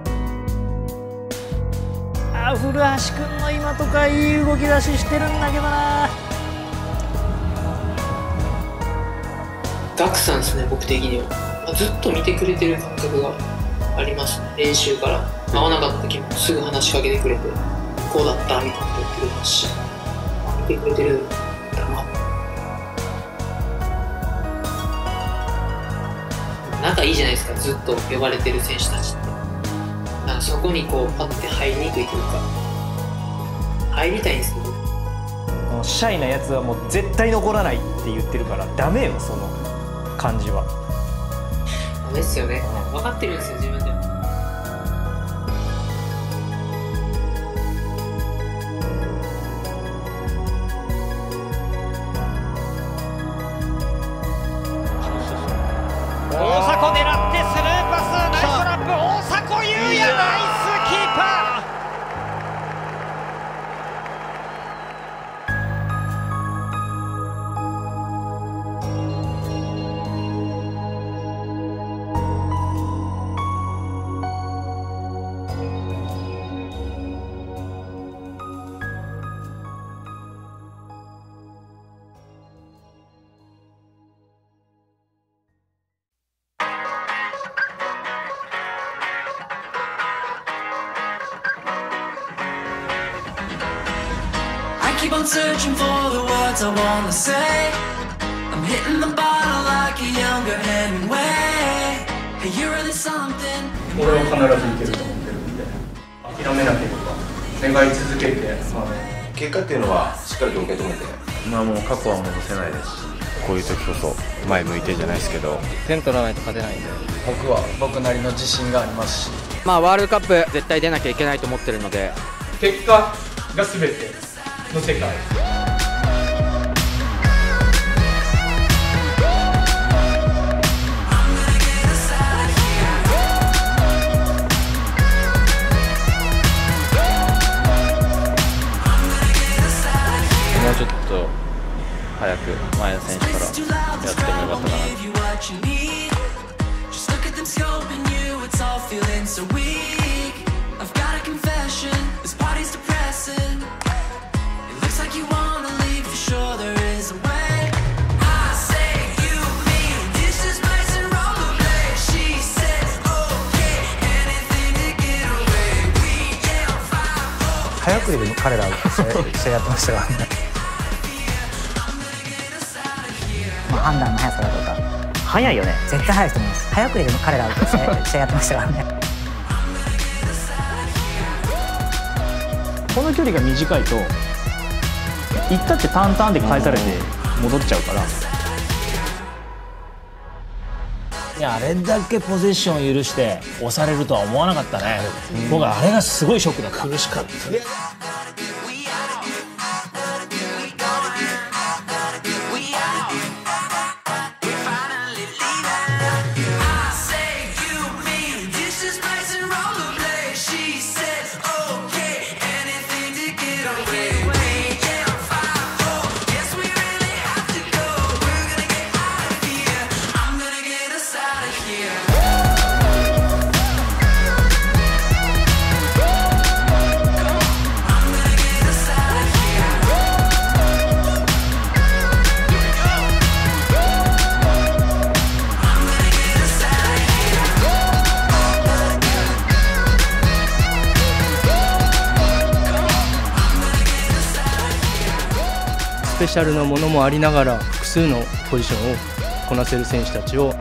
あ、古橋君の今とかいい動き出ししてるんだけどな。 ガクさんですね、僕的には。ずっと見てくれてる感覚がありますね。練習から合わなかった時もすぐ話しかけてくれて、こうだったみたいなこと言ってくれますし、見てくれてるんだな。仲いいじゃないですか、ずっと呼ばれてる選手たちって。なんかそこにこうパッて入りにくいというか、入りたいんですけど、 このシャイなやつはもう絶対残らないって言ってるからダメよ、その感じは。 ダメですよね、分かってるんですよ、自分で。 大迫狙ってスルーパス、ナイストラップ、大迫勇也ナイスキーパー。 Keep on searching for the words I wanna say. I'm hitting the bottle like a younger Hemingway. Hey, you're really something. 俺は必ずいけると思ってるんで、諦めなければ願い続けて、まあ、 結果っていうのはしっかりと受け止めて、 まあもう過去は戻せないですし、 こういう時こそ前向いてじゃないですけど、 点取らないと勝てないんで、 僕は僕なりの自信がありますし、 まあワールドカップ絶対出なきゃいけないと思ってるので、 結果が全ての世界。 もうちょっと早く前の選手からやってもよかったかな。 早送りで彼らは試合やってましたからね。 まあ判断の速さだとか早いよね。 絶対速いと思います。早送りで彼らは試合やってましたからね。 この距離が短いと行ったってタンタンで返されて戻っちゃうから。いやあれだけポゼッションを許して押されるとは思わなかったね。僕はあれがすごいショックだった。苦しかった。 スペシャルなものもありながら複数のポジションをこなせる選手たちを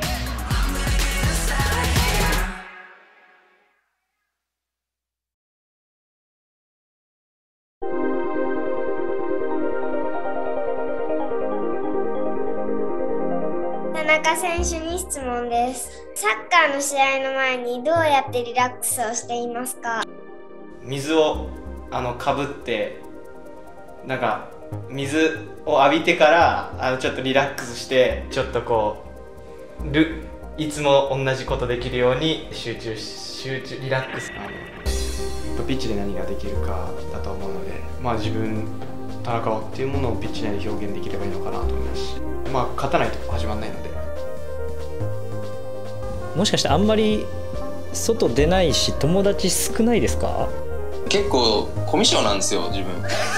田中選手に質問です。サッカーの試合の前にどうやってリラックスをしていますか？ 水をあのかぶってなんか水を浴びてからあのちょっとリラックスしてちょっとこうるいつも同じことできるように集中集中リラックスあのピッチで何ができるかだと思うので、まあ自分田中っていうものをピッチ内で表現できればいいのかなと思いますし、まあ勝たないと始まらないので。 もしかしてあんまり外出ないし友達少ないですか？ 結構コミュ障なんですよ自分。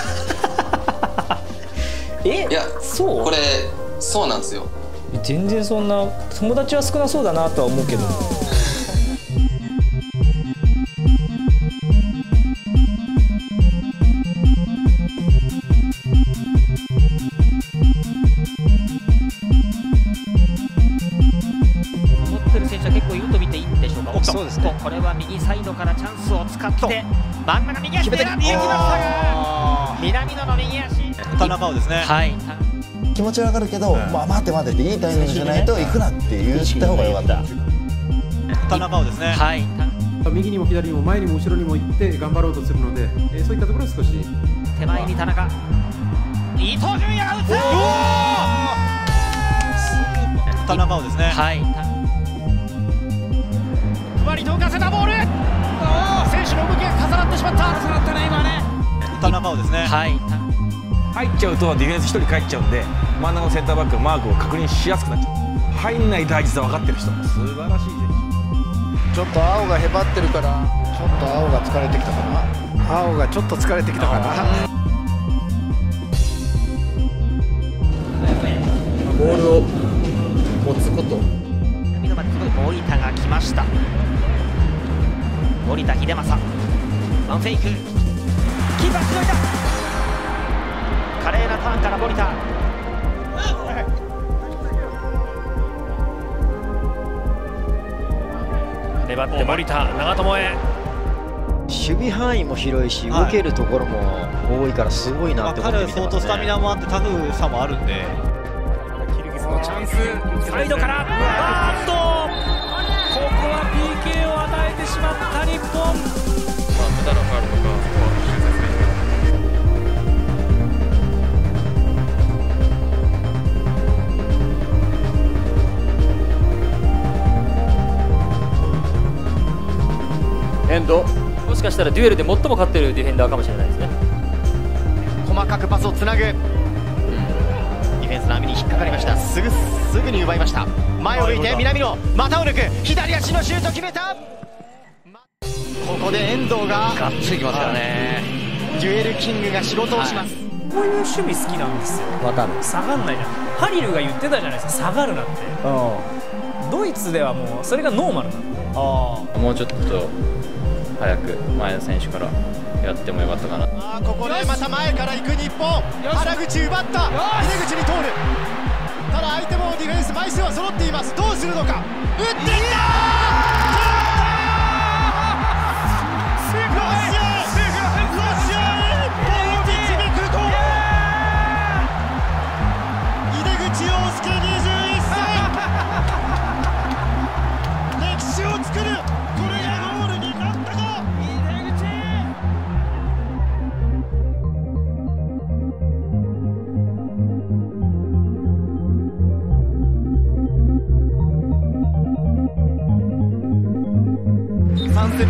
えいやそうこれそうなんですよ。 全然そんな友達は少なそうだなとは思うけど。 持ってる選手は結構いると見ていいんでしょうか。 そうですね。 これは右サイドからチャンスを使って真ん中右足で狙っていきましたが南野の右足田中をですね。 はい。 気持ちはわかるけど、まあ待って待ってっていいタイミングじゃないと行くなって言った方がよかった。 田中をですね。 はい。 右にも左にも前にも後ろにも行って頑張ろうとするので、えー、そういったところ少し手前に田中、伊東純也が打つ。 田中をですね。 はい。 ふわりと浮かせたボール。選手の動きが重なってしまった。重なったね今ね。 田中をですね。 はい。 入っちゃうとディフェンスひとり帰っちゃうんで真ん中のセンターバックのマークを確認しやすくなっちゃう。入んない大事さ分かってる人素晴らしい選手。ちょっと青がへばってるからちょっと青が疲れてきたかな。青がちょっと疲れてきたかな。 ボールを持つこと。 南野まで届いて森田が来ました。森田秀政ワンフェイクキーパーしのいだ。華麗なターンから森田。 粘って森田長友へ。 守備範囲も広いし動けるところも多いからすごいなって思って見てますね。 彼相当スタミナもあってタフさもあるんで。 キルギスのチャンスサイドからあーっとここは ピーケー を与えてしまった日本。まあ無駄なファウルとか修正すべきだ。 エンドもしかしたらデュエルで最も勝っているディフェンダーかもしれないですね。 細かくパスをつなぐ、うん、ディフェンスの網に引っかかりました。すぐすぐに奪いました。前を向いて南野股を抜く左足のシュート決めた。ここで遠藤がガッツリきますからね。 デュエルキングが仕事をします、はい、 こういう守備好きなんですよ。 わかる。 下がんないじゃん。ハリルが言ってたじゃないですか、下がるなって。ドイツではもうそれがノーマルなんで。 あもうちょっと早く前の選手からやってもよかったかな。 あここでまた前から行く日本。原口奪った。井出口に通る。ただ相手もディフェンス枚数は揃っています。どうするのか。打っていった。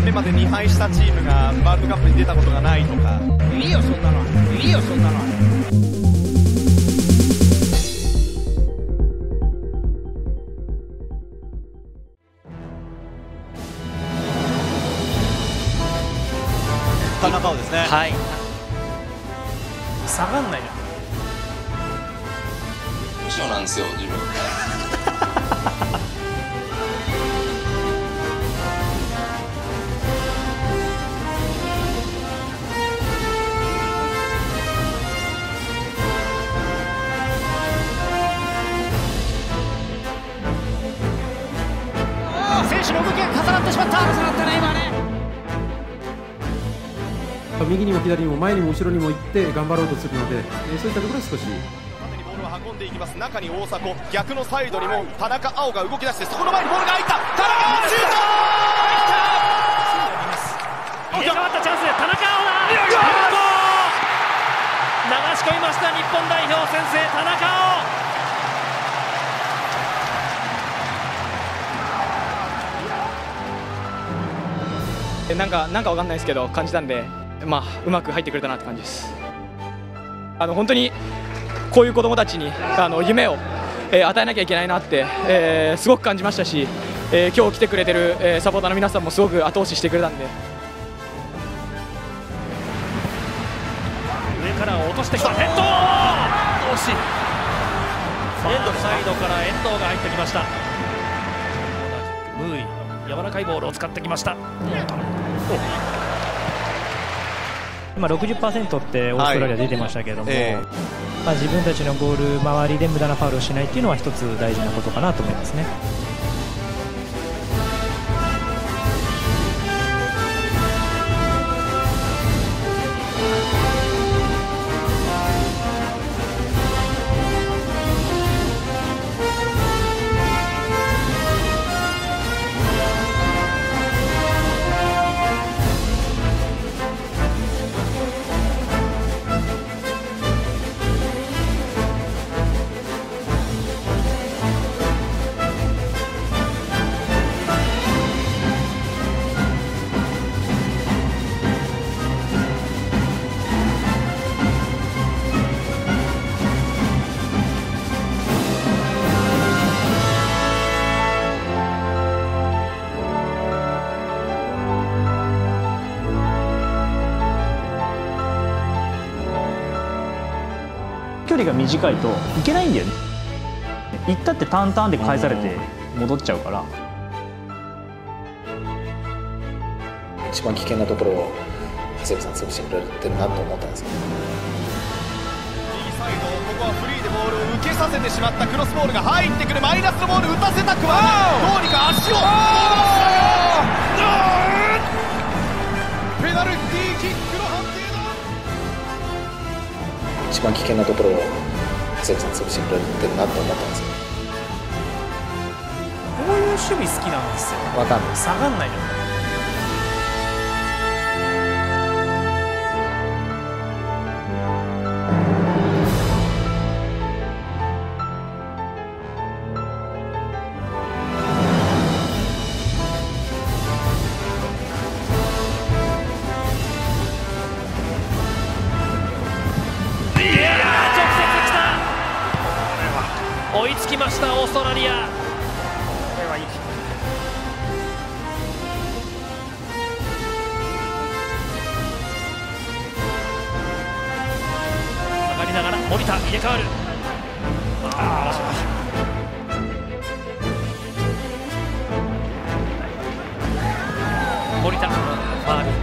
戦目までに敗したチームがワールドカップに出たことがないとか。いいよそんなの、いいよそんなの。 田中碧ですね。 はい。 下がんないじゃん。 後ろなんですよ自分。 選手の動きが重なってしまった。重なったね今ね。 右にも左にも前にも後ろにも行って頑張ろうとするので、えー、そういったところは少し縦にボールを運んでいきます。中に大迫、逆のサイドにも田中碧が動き出して、そこの前にボールが入った。田中碧シュート。 入れ替わったチャンスで田中碧だ。流し込みました日本代表先制田中碧。なんかなんかわかんないですけど感じたんで、まあうまく入ってくれたなって感じです。あの本当にこういう子どもたちにあの夢を、えー、与えなきゃいけないなって、えー、すごく感じましたし、えー、今日来てくれてる、えー、サポーターの皆さんもすごく後押ししてくれたんで。 上から落としてきた。ヘッド惜しい。ファーサイドから遠藤が入ってきました。ムーイ柔らかいボールを使ってきました。 今 ろくじゅっパーセント ってオーストラリア出てましたけれども、はいえーまあ、自分たちのボール周りで無駄なファウルをしないっていうのは一つ大事なことかなと思いますね。距離が短いといけないんだよね。行ったってタンタンで返されて戻っちゃうから。 一番危険なところを長谷部さん潰してくれてるなと思ったんですけど、 右サイド、ここはフリーでボールを受けさせてしまった。クロスボールが入ってくる。マイナスのボール打たせたくはない。どうにか足をペナルティーキックの判定だ。 一番危険なところを長谷部さん潰してくれてるなと思ったんですけど、 こういう守備好きなんですよ。 わかんない。 下がんないじゃん。 追いつきましたオーストラリア。これはいい。下がりながら森田入れ替わる。ああ森田ファウル。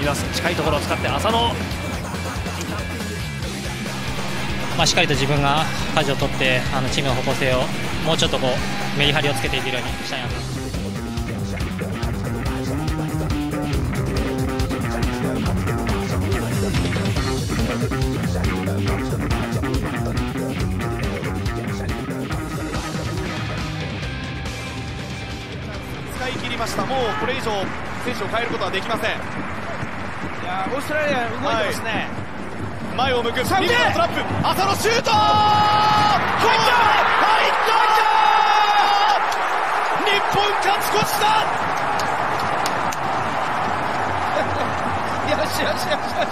ます。近いところを使って浅野、 まあ、しっかりと自分が舵を取ってあのチームの方向性をもうちょっとこうメリハリをつけていけるようにしたいなと。 使い切りました。もうこれ以上選手を変えることはできません。いやオーストラリア動いてますね、はい、 前を向く右のトラップ、浅野シュート、入った入った日本勝ち越しだよしよしよしよし、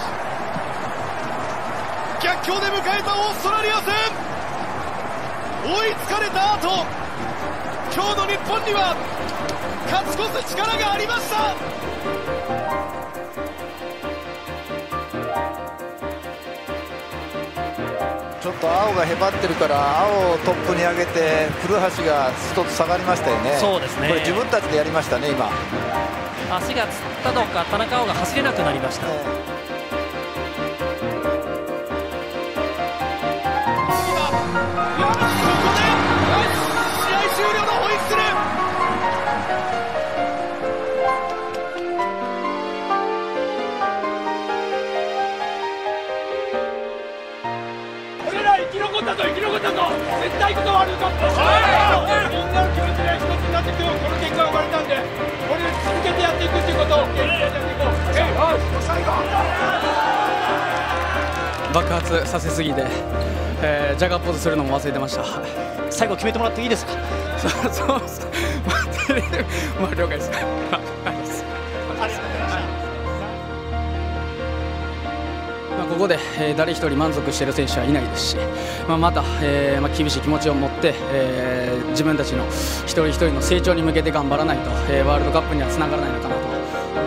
逆境で迎えたオーストラリア戦、追いつかれた後、今日の日本には勝ち越す力がありました。 ちょっと青がへばってるから青をトップに上げて古橋が一つ下がりましたよね。 そうですね、 これ自分たちでやりましたね。今足がつったのか田中碧が走れなくなりました、えー終了のホイッスル、 俺ら生き残ったぞ生き残ったぞ、絶対行くぞワールドカップ、はい、みんなの気持ちが一つになって今日この結果が生まれたんで、これ続けてやっていくっていうことをやっていこう。最後爆発させすぎて、えー、ジャガーポーズするのも忘れてました。 最後決めてもらっていいですか。 そうそうまあ了解です。まあここで、えー、誰一人満足している選手はいないですし、まあ、また、えーまあ、厳しい気持ちを持って、えー、自分たちの一人一人の成長に向けて頑張らないと、えー、ワールドカップにはつながらないのかなと。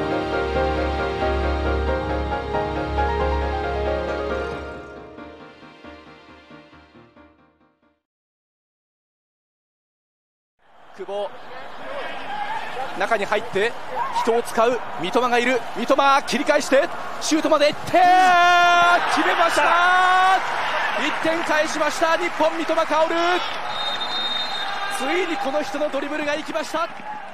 久保、中に入って人を使う三笘がいる、三笘切り返してシュートまで行って決めました。いってん返しました日本、三笘薫、ついにこの人のドリブルが生きました。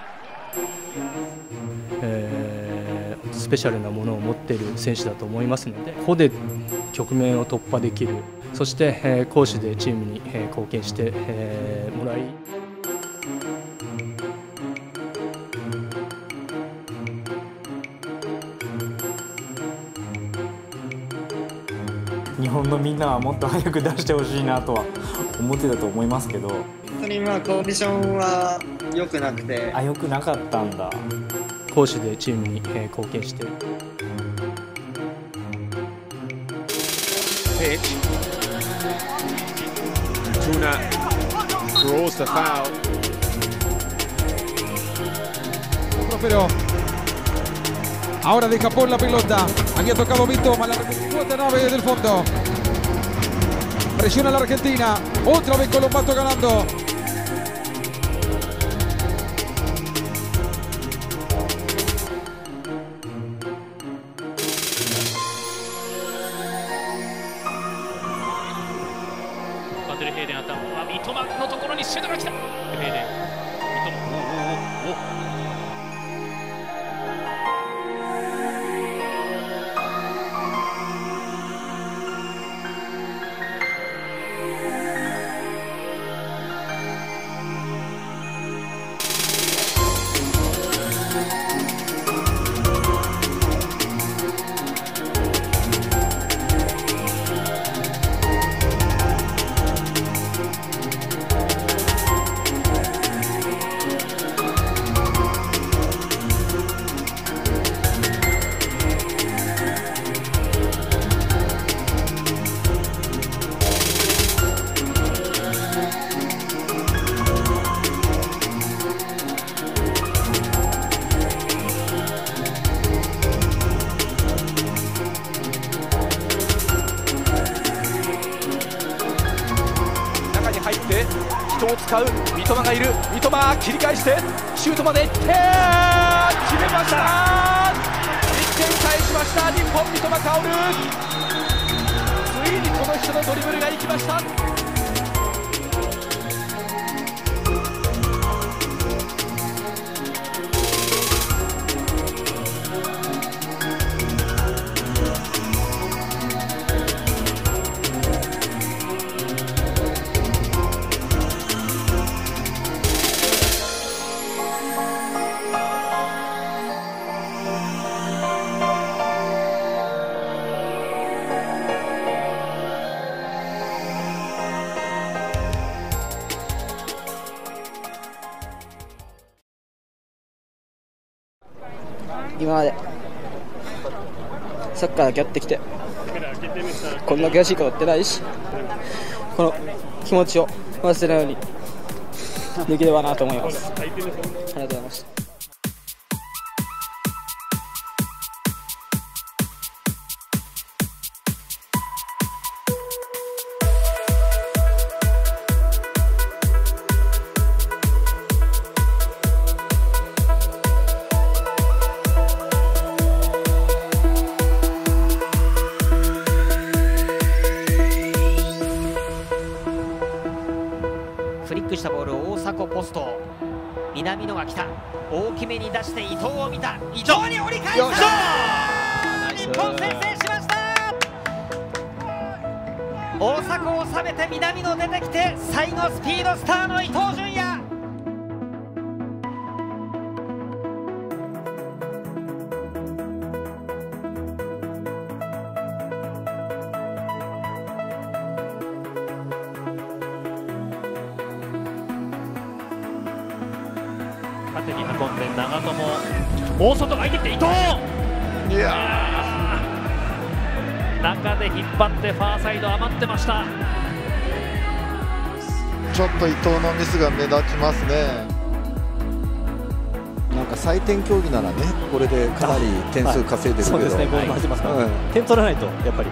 えー、スペシャルなものを持っている選手だと思いますので、個で局面を突破できる、そして、えー、攻守でチームに、えー、貢献して、えー、もらい日本のみんなはもっと早く出してほしいなとは思ってたと思いますけど、 本当にまあコンディションは良くなくて、 あ、良くなかったんだ。 攻守でチームに、えー、貢献して。 Tuna draws the foul. Pero ahora deja por la pelota. Había tocado Vito, la recupera nave desde el fondo. Presiona la Argentina. Otra vez Colombato ganando. 人を使う三笘がいる、三笘切り返してシュートまで行って決めました。日点返しました日本、三笘薫。ついにこの人のドリブルが生きました。 今までサッカーだけやってきてこんな悔しいことってないし、この気持ちを忘れないようにできればなと思います。ありがとうございました。 フリックしたボールを大迫ポスト、南野が来た、大きめに出して伊藤を見た、伊藤に折り返した、日本先制しました。大迫を収めて南野出てきて、最後スピードスターの伊東純也。 縦に運んで長友、大外が入ってきて伊藤、いや中で引っ張ってファーサイド余ってました。 ちょっと伊藤のミスが目立ちますね。 なんか採点競技ならね、これでかなり点数稼いでるけど、そうですね、ゴール回ってますから、うん、点取らないとやっぱり。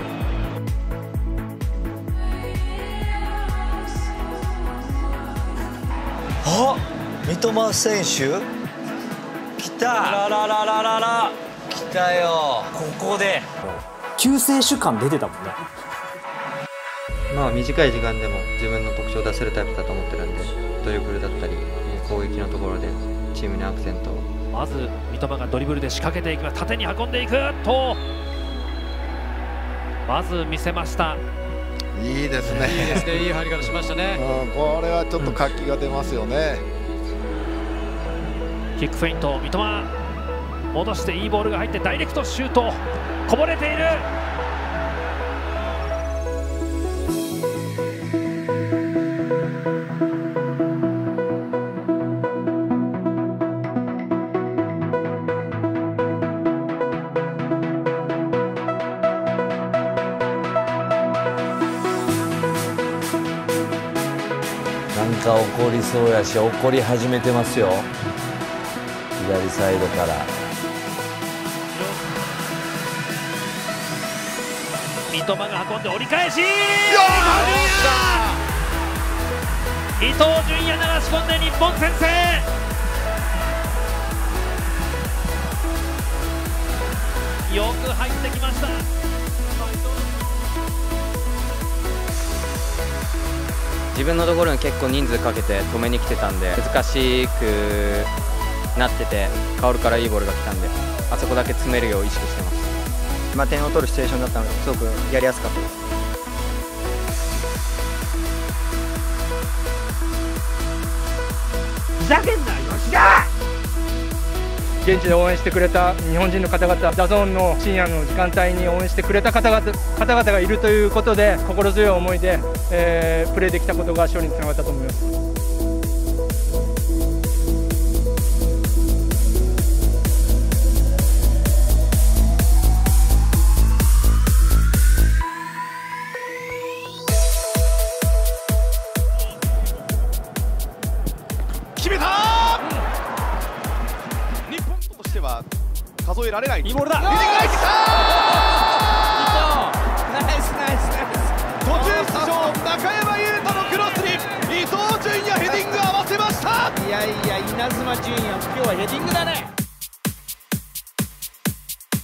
あ、三笘選手来た。らららららら来たよ。ここで救世主感出てたもんね。 まあ短い時間でも自分の特徴を出せるタイプだと思ってるんで、ドリブルだったり攻撃のところでチームにアクセントを。 まず三笘がドリブルで仕掛けていく、縦に運んでいくとまず見せました。 いいですね。 いいですね。いい入り方しましたね。 うん、これはちょっと活気が出ますよね。 うん、キックフェイント、三笘戻していいボールが入ってダイレクトシュート、こぼれている。 なんか起こりそうやし、起こり始めてますよ、左サイドから。 三笘が運んで折り返し、伊東純也流し込んで日本先制。よく入ってきました。 自分のところに結構人数かけて止めに来てたんで難しくなってて、薫からいいボールが来たんで、あそこだけ詰めるよう意識してます。まあ、点を取るシチュエーションだったのですごくやりやすかったです。 ふざけんな吉田。 現地で応援してくれた日本人の方々、ダゾーンの深夜の時間帯に応援してくれた方々方々がいるということで、心強い思いで、えー、プレーできたことが勝利につながったと思います。 決めたー。日本としては数えられない。いいボールだ。ヘディング入ってきたー。ナイスナイスナイス。途中出場中山雄太のクロスに伊東純也ヘディング合わせました。いやいや、稲妻純也今日はヘディングだね。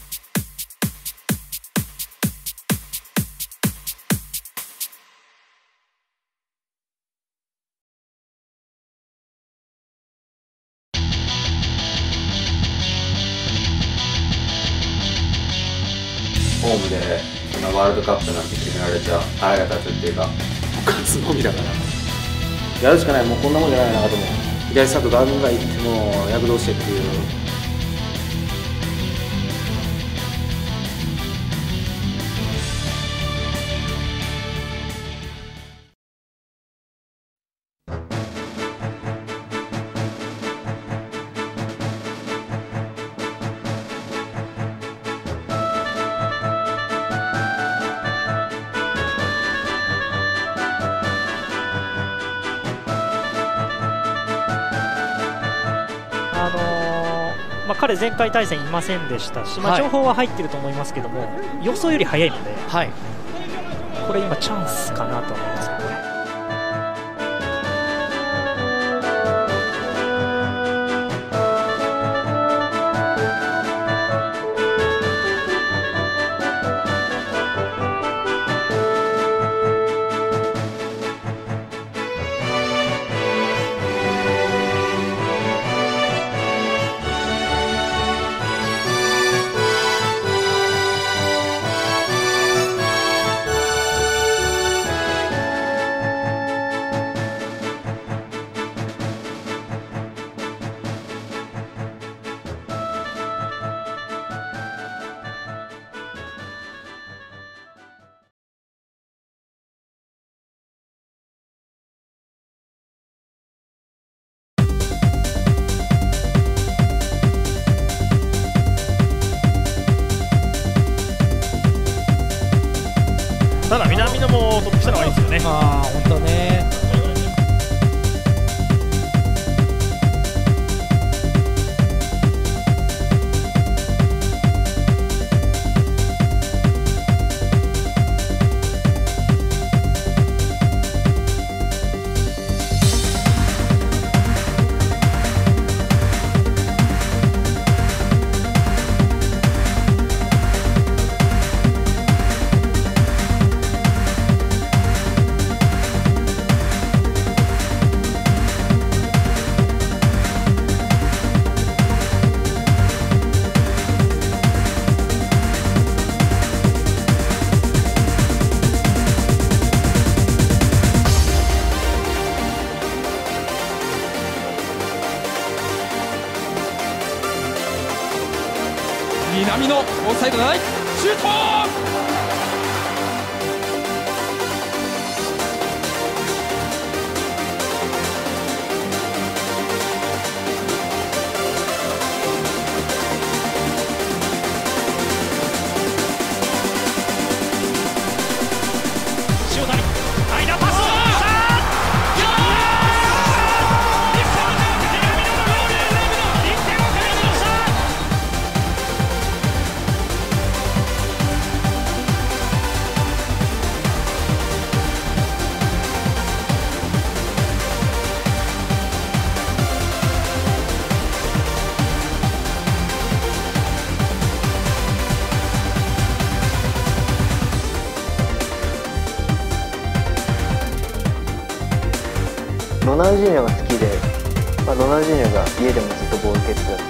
ホームでそのワールドカップなんて決められちゃ腹が立つっていうか、勝つのみだからやるしかない。もうこんなもんじゃないなと思う。左サイドガンガンいってもう躍動してっていう。 あのーまあ、彼、前回対戦いませんでしたし、まあ、情報は入ってると思いますけども、予想より早いので、はい、これ今、チャンスかなと思いますけどね。 ただ南野もトップ下の方がいいですよね。 ああ、本当ね。 南野オフサイドないシュート。 塩谷、間パス。 ロナウジーニョが好きで、まあ、ロナウジーニョが家でもずっとボール蹴ってたっていう。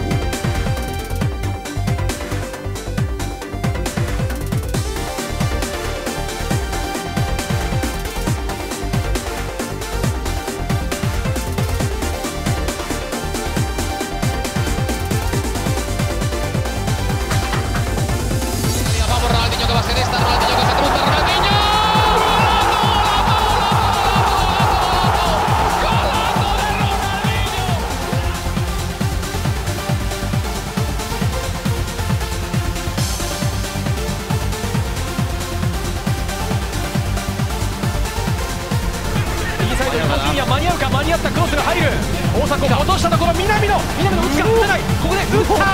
間に合うか。間に合った。クロスが入る。大迫が落としたところ、南野南野打つか打てない。ここで打った。ゴール前の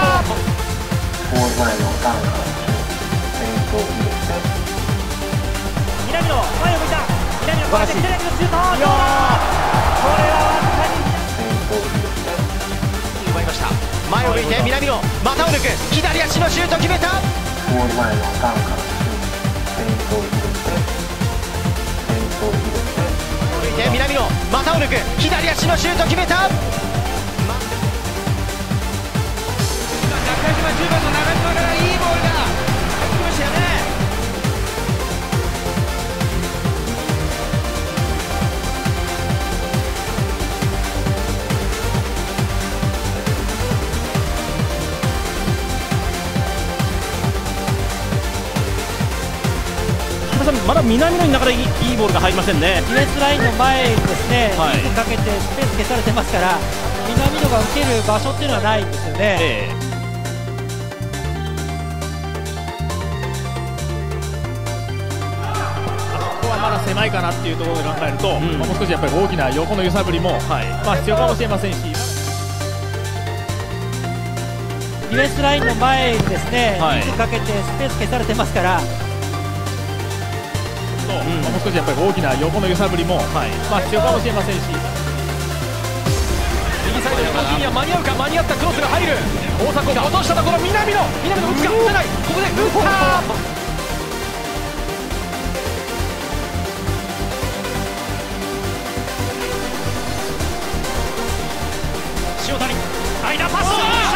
ガンから先頭を入れて南野前を向いた。南野こうやって左のシュート。どうだ。これはわずかに先頭を入れて奪いました。前を向いて南野股を抜く。左足のシュート決めた。 ゴール前のガンから先頭を入れて先頭を入れて南野股を抜く。左足のシュート決めた。中島じゅうばんの長島からいいボールが入ってきましたよね。 南野になかなかいいいいボールが入りませんね。 ディフェンスラインの前にですね、はい、かけてスペース消されてますから、南野が受ける場所っていうのはないんですよね。えーまだ狭いかなっていうところで考えると、うん、まあ、もう少しやっぱり大きな横の揺さぶりも、はい、まあ必要かもしれませんし、 ディフェンスラインの前にですね、はい、人数かけてスペース消されてますから、 そう、うん、まあ、もう少しやっぱり大きな横の揺さぶりも、はい、まあ必要かもしれませんし、 右サイドの動きには間に合うか、間に合ったクロスが入る。大迫が落としたところ、南野、南野打つか打てない、ここで打った。塩谷、間パス。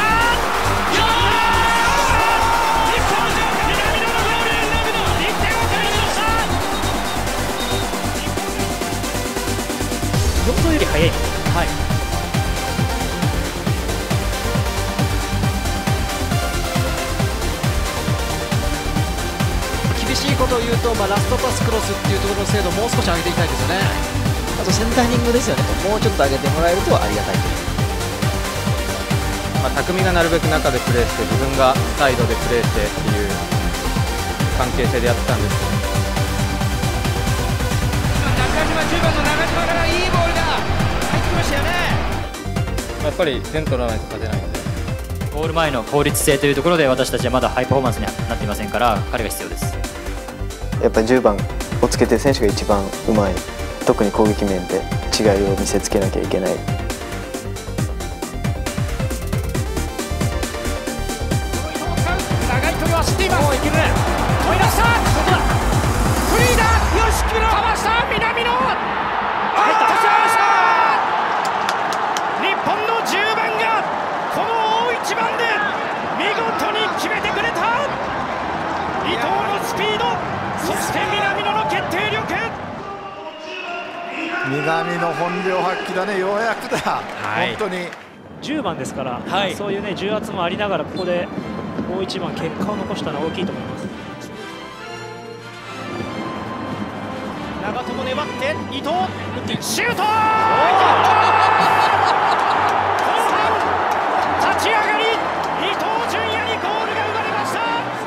予想より早い。はい。 厳しいことを言うと、まあ、ラストパスクロスっていうところの精度をもう少し上げていきたいですよね。 あとセンターニングですよね。もうちょっと上げてもらえるとありがたいと。 まあ、匠がなるべく中でプレーして自分がサイドでプレーしてっていう関係性でやってたんですけど、 中島、じゅうばんの中島からいいボールが入ってきましたよね。 やっぱり点取らないと勝てないので、 ゴール前の効率性というところで私たちはまだハイパフォーマンスにはなっていませんから、彼が必要です。 やっぱりじゅうばんをつけてる選手が一番うまい、特に攻撃面で違いを見せつけなきゃいけない。 長い距離を走っています。もういけるね。飛び出した。ここだ。フリーだ。よし、決めろ。かわした。南野。入った。日本のじゅうばんがこの大一番で見事に決めてくれた。伊藤のスピード、そして南野の決定力。 南の本領発揮だね。ようやくだ。はい、本当にじゅうばんですから、はい、そういうね重圧もありながらここで大一番結果を残したのは大きいと思います。 長友粘って伊藤シュート。後半立ち上がり伊東純也にゴールが生まれました。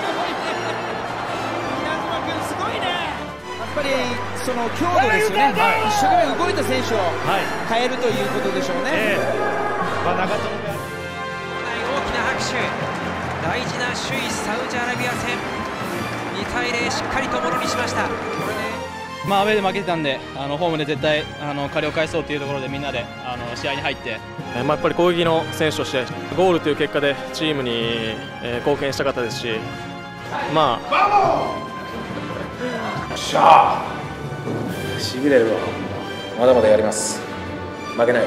稲妻君すごいね。 やっぱりその強度ですよね。はい、一生懸命動いた選手を変えるということでしょうね。えーまあ、長友が大きな拍手、大事な首位サウジアラビア戦にたいゼロしっかりとものにしました。これでまあアウェーで負けてたんで、あのホームで絶対あの借りを返そうというところでみんなであの試合に入って、 えーまあ、やっぱり攻撃の選手としてゴールという結果でチームに、えー、貢献したかったですし、まあしゃーしびれるわ。まだまだやります。負けない。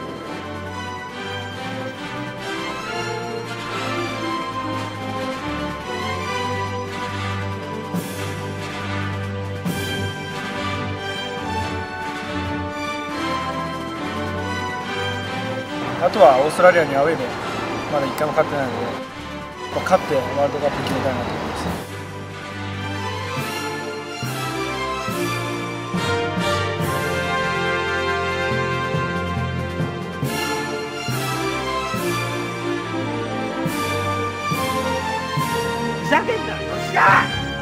あとはオーストラリアにアウェーでまだいっかいも勝ってないので、勝ってワールドカップ決めたいなと思います。 ふざけんなよ、吉田。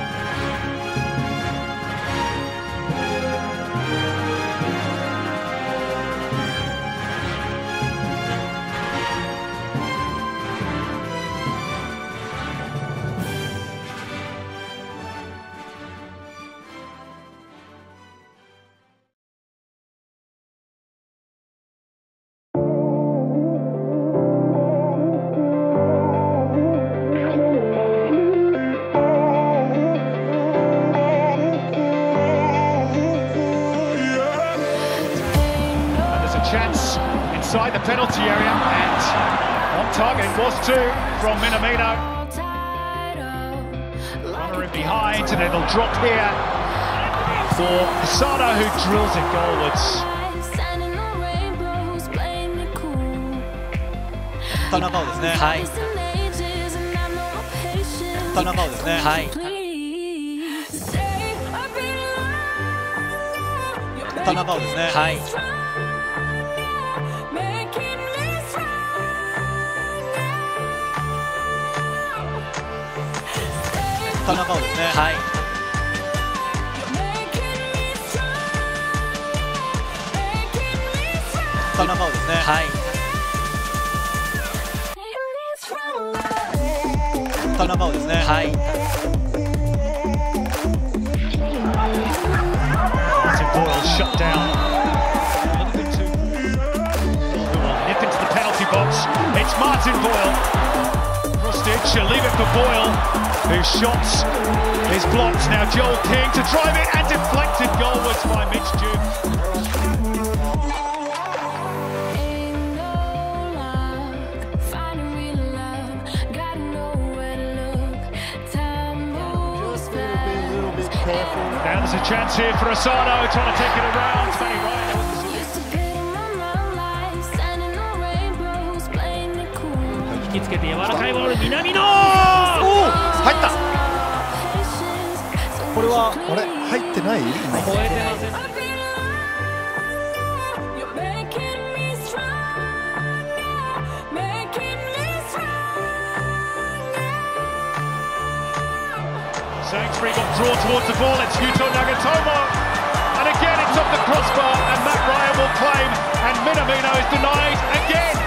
Chance inside the penalty area, and on target was two from Minamino. Runner in behind, and it'll drop here for Asano, who drills it goalwards. 田中碧ですね。はい。田中碧ですね。はい。 田中碧ですね。 はい。 田中碧ですね。 はい。 田中碧ですね。 はい。 田中碧ですね。 はい。 Martin Boyle shut down. Nip into the penalty box. It's Martin Boyle. Rustic, she'll leave it for Boyle, whose shots is blocked. Now Joel King to drive it and deflected goalwards by Mitch Duke. Now there's a chance here for Asano, trying to take it around. Matty Ryan. 引きつけて柔らかいボール、南野。おお、 入った。これはあれ入ってない？ 超えてません。 Sanctuary got drawn towards the ball. It's Yuto Nagatomo, and again it's off the crossbar, and Matt Ryan will claim, and Minamino is denied again.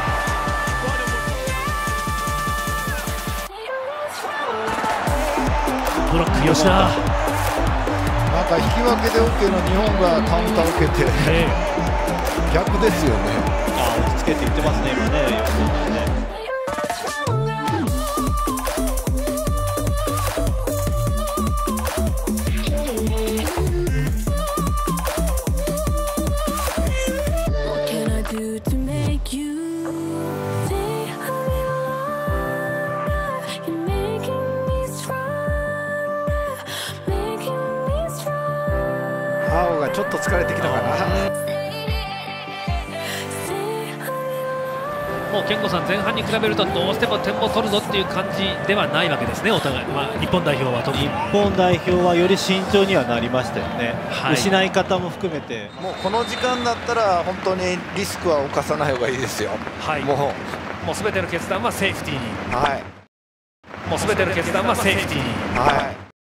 ブロック吉田。なんか引き分けで OK の日本がカウンターを受けて、えー、逆ですよね。 あ、落ち着けて言ってますね今ね。 青がちょっと疲れてきたかな。 もう健吾さん、前半に比べるとどうしても点を取るぞっていう感じではないわけですね、お互い、まあ、日本代表は特に。 日本代表はより慎重にはなりましたよね、はい、失い方も含めて。 もうこの時間だったら本当にリスクは犯さない方がいいですよ、 はい、もうもう全ての決断はセーフティーに、 はい、 もう全ての決断はセーフティーに。 はい。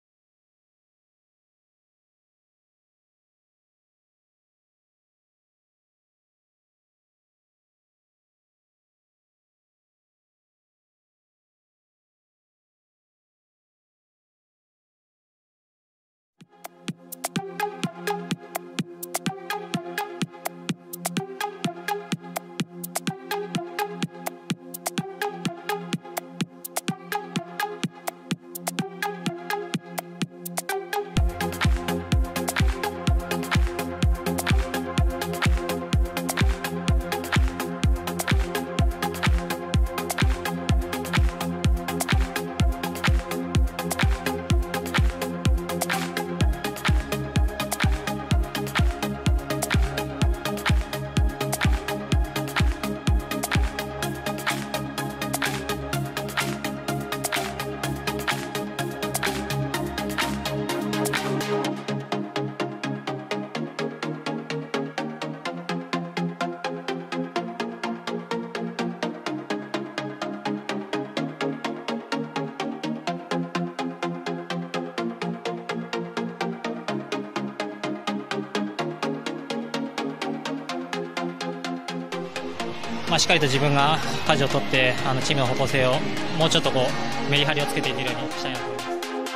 まあ、しっかりと自分が舵を取ってあのチームの方向性をもうちょっとこうメリハリをつけていけるようにしたいなと思います。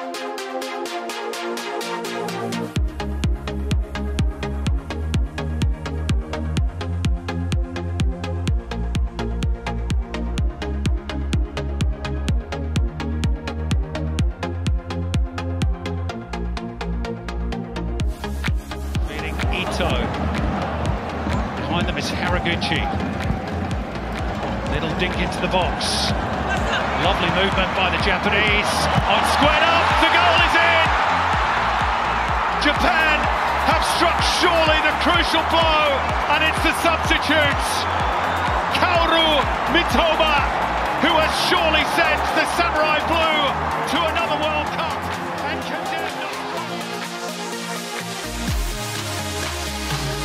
Behind them is Haraguchi. Little dink into the box. Lovely movement by the Japanese. On squared up, the goal is in! Japan have struck surely the crucial blow, and it's the substitutes. Kaoru Mitoma, who has surely sent the Samurai Blue to another World Cup and condemned us.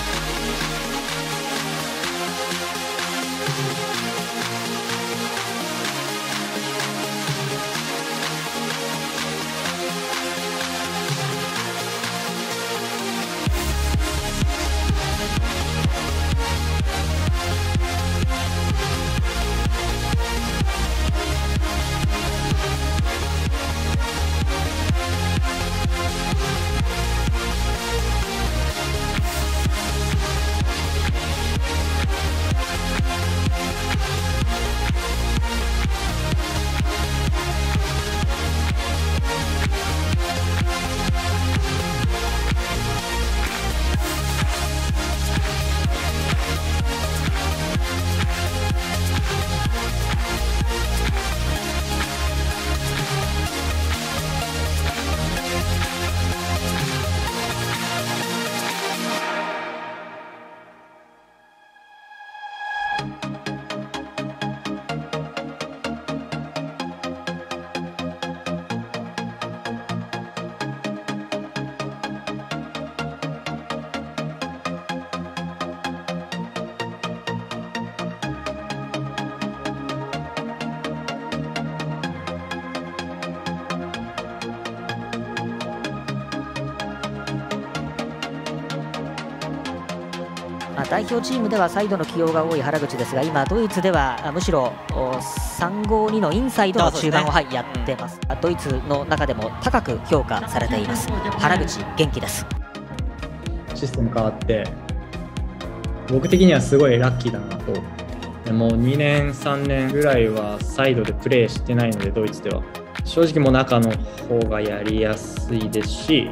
まあ、代表チームではサイドの起用が多い原口ですが、今ドイツではむしろさんごにのインサイドの中盤を、はい、やってます。ドイツの中でも高く評価されています原口元気です。 システム変わって僕的にはすごいラッキーだなと。でもにねんさんねんぐらいはサイドでプレーしてないので、ドイツでは正直もう中の方がやりやすいですし、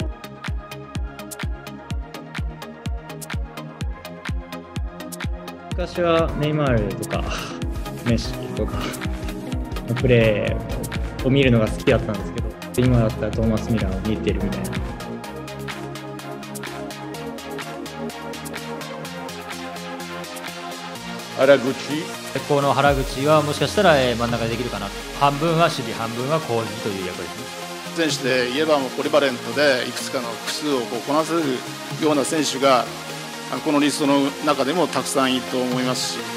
昔はネイマールとかメッシとかのプレーを見るのが好きだったんですけど、今だったらトーマス・ミラーを見てるみたいな。 原口この原口はもしかしたら真ん中でできるかな。半分は守備、半分は攻撃という役割ですね。 選手で言えばもうポリバレントでいくつかの複数をこうこなせるような選手がこのリストの中でもたくさんいると思いますし。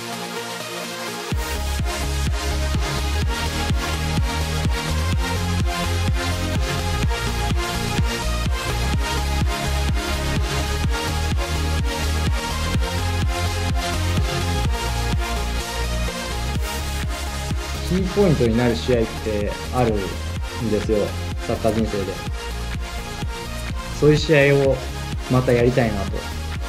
キーポイントになる試合ってあるんですよ、サッカー人生で。そういう試合をまたやりたいなと。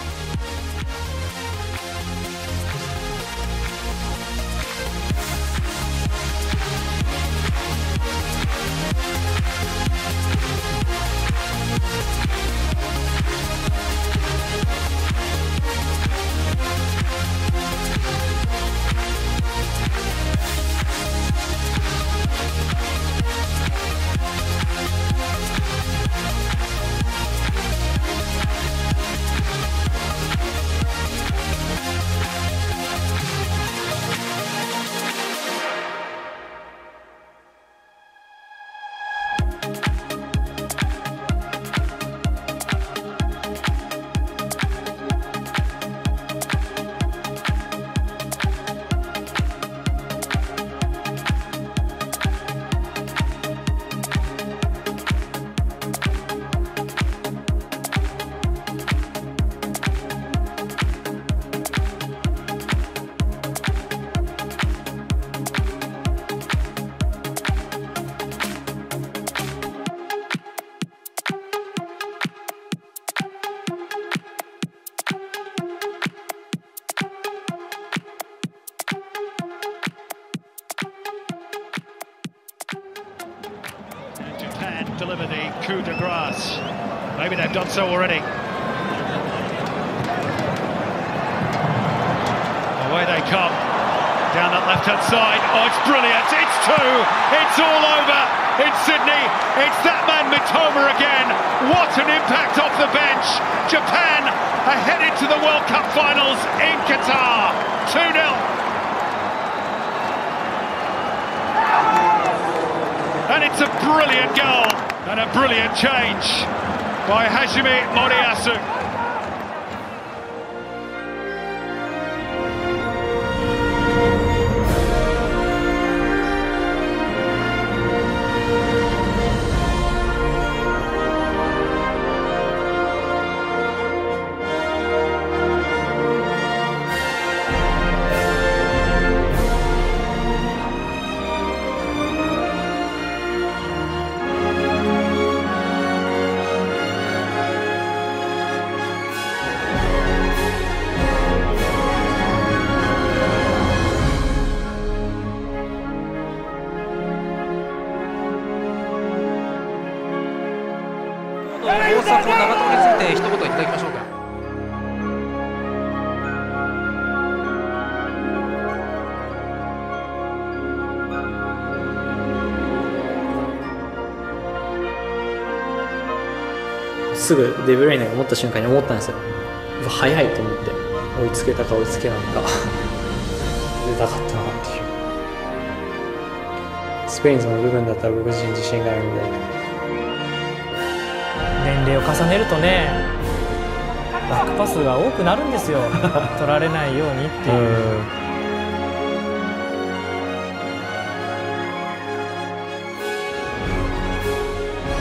Deliver the coup de grace. Maybe they've done so already. Away they come. Down that left-hand side. Oh, it's brilliant. It's two. It's all over in Sydney. It's that man Mitoma again. What an impact off the bench. Japan are headed to the World Cup finals in Qatar. two nil. And it's a brilliant goal and a brilliant change by Hajime Moriyasu. 大迫、長友について一言いただきましょうか。 すぐデブルイネが持った瞬間に思ったんですよ。早いと思って、追いつけたか追いつけないか出たかったなっていう。スペインの部分だったら僕自身自信があるんで。 年齢を重ねるとね、バックパスが多くなるんですよ取られないようにっていう。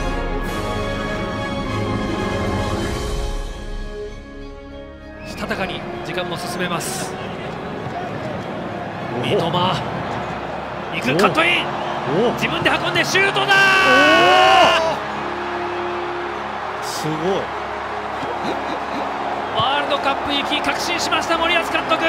したたかにに時間も進めます。三笘行く、カットイン、自分で運んでシュートだ。 すごい。 ワールドカップ行き確信しました森保監督。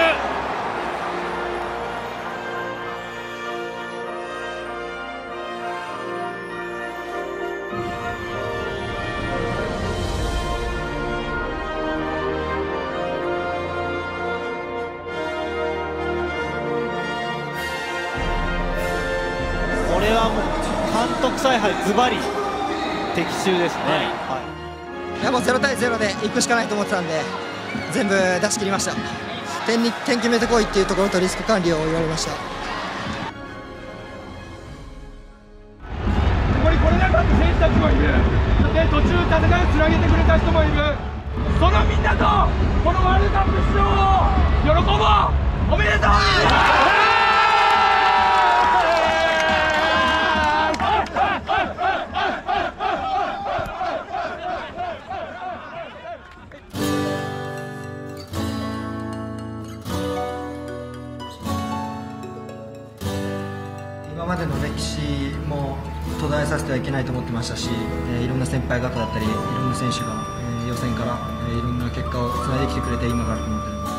これはもう監督采配ズバリ的中ですね。はいいやもうゼロ対ゼロで行くしかないと思ってたんで全部出し切りました。点に点決めてこいっていうところとリスク管理を言われました。 ここに来れなかった選手たちもいる。で途中戦いをつなげてくれた人もいる。そのみんなとこのワールドカップ出場を喜ぼう。おめでとう。 今までの歴史も途絶えさせてはいけないと思ってましたし、えー、いろんな先輩方だったりいろんな選手が、えー、予選から、えー、いろんな結果をつないできてくれて今があると思ってるので。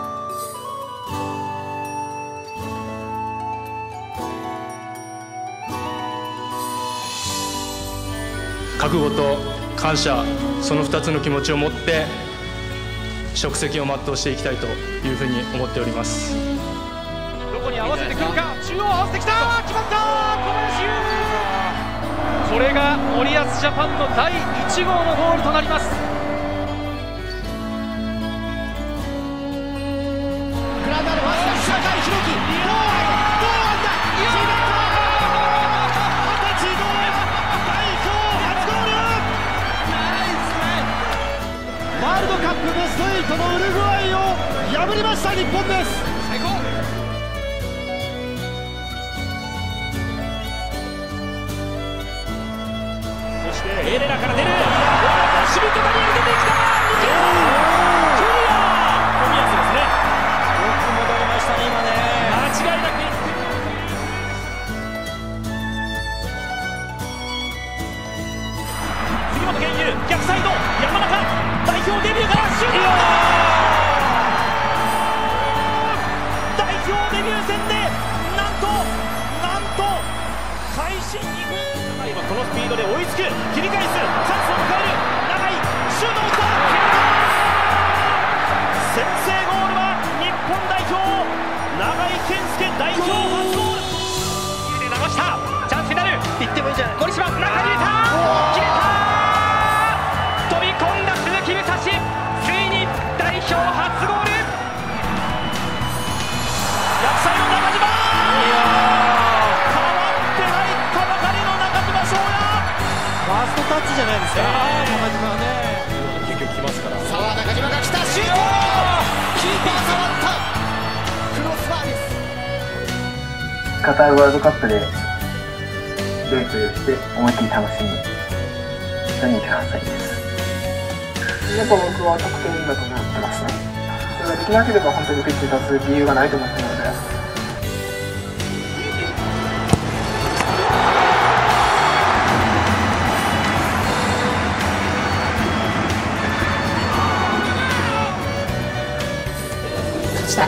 覚悟と感謝、そのふたつの気持ちを持って職責を全うしていきたいというふうに思っております。 どこに合わせてくるか。中央合わせてきた。決まった。小林悠。これが森保ジャパンのだいいち号のゴールとなります。グラウンダーでパスだ。酒井宏樹。堂安だ。堂安だ。決めた。二十歳堂安代表初ゴール。ナイス。ワールドカップベストエイトのウルグアイを破りました日本です。最高。エレラから出る。シュミット・ダニエル出てきた。クリア。冨安ですね。よく戻りましたね今ね。間違いなく。杉本健佑逆サイド山中代表デビューからシュート。代表デビュー戦でなんとなんと開始にふん。今このスピードで追いつく。切り返す。チャンスを迎える。長いシュートを打った。先制ゴールは日本代表長井健介代表初ゴール。流したチャンスになる。いってもいいんじゃない。ゴリシバ中に入れた。決めた。飛び込んだ鈴木武蔵。ついに代表初ゴール。逆サイド中島。ファーストタッチじゃないですか。中島はね。結局来ますから。さあ中島が来た。シュート。キーパー触った。クロスバーです。 カタールワールドカップで良いプレーをして思いっきり楽しむ。それにじゅうはっさいです。やっぱ僕は得点だと思ってますね。それができなければ本当にピッチに立つ理由がないと思っているので。 したい。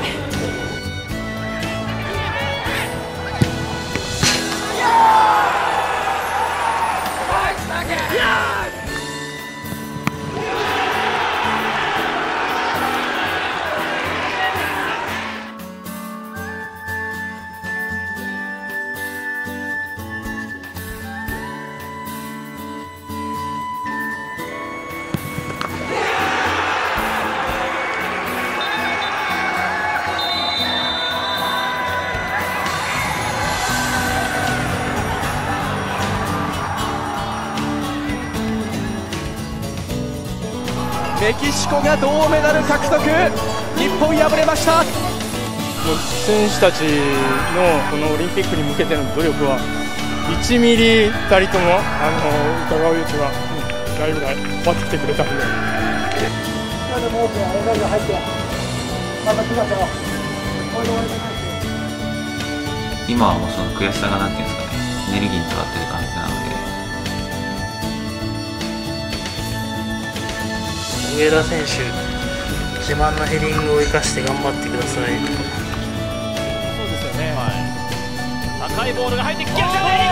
メキシコが銅メダル獲得。日本敗れました。 選手たちのこのオリンピックに向けての努力はいちミリたりともあの疑う余地はないぐらい待ってきてくれたんで。 まだもう大きな技が入って今はもうその悔しさがなんていうんですかね、エネルギーに変わってる感じなので。 上田選手、自慢のヘディングを生かして頑張ってください。 そうですよね、はい、高いボールが入ってきて、逆転ヘディング、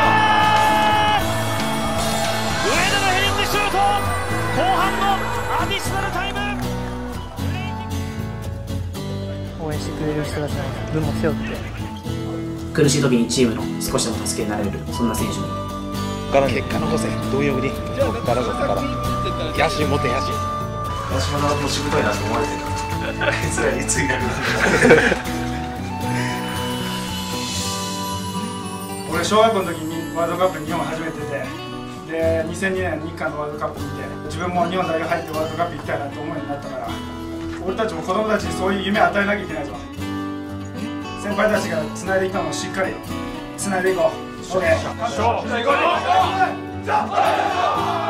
上田のヘディングシュート、後半のアディショナルタイム。 応援してくれる人たちの分も背負って、 苦しい時にチームの少しでも助けになれる、そんな選手に。 結果残せ、貪欲に、ここからここから、野心持て、野心。 私ももうしぶといなと思われてた。いつらいついなくなる。 俺小学校の時にワールドカップに日本初めてで、でにせんにねん日韓のワールドカップ見て、自分も日本代表入ってワールドカップ行きたいなと思うようになったから、俺たちも子供たちにそういう夢を与えなきゃいけないぞ。先輩たちがつないでいったのをしっかりつないでいこう。オッケー。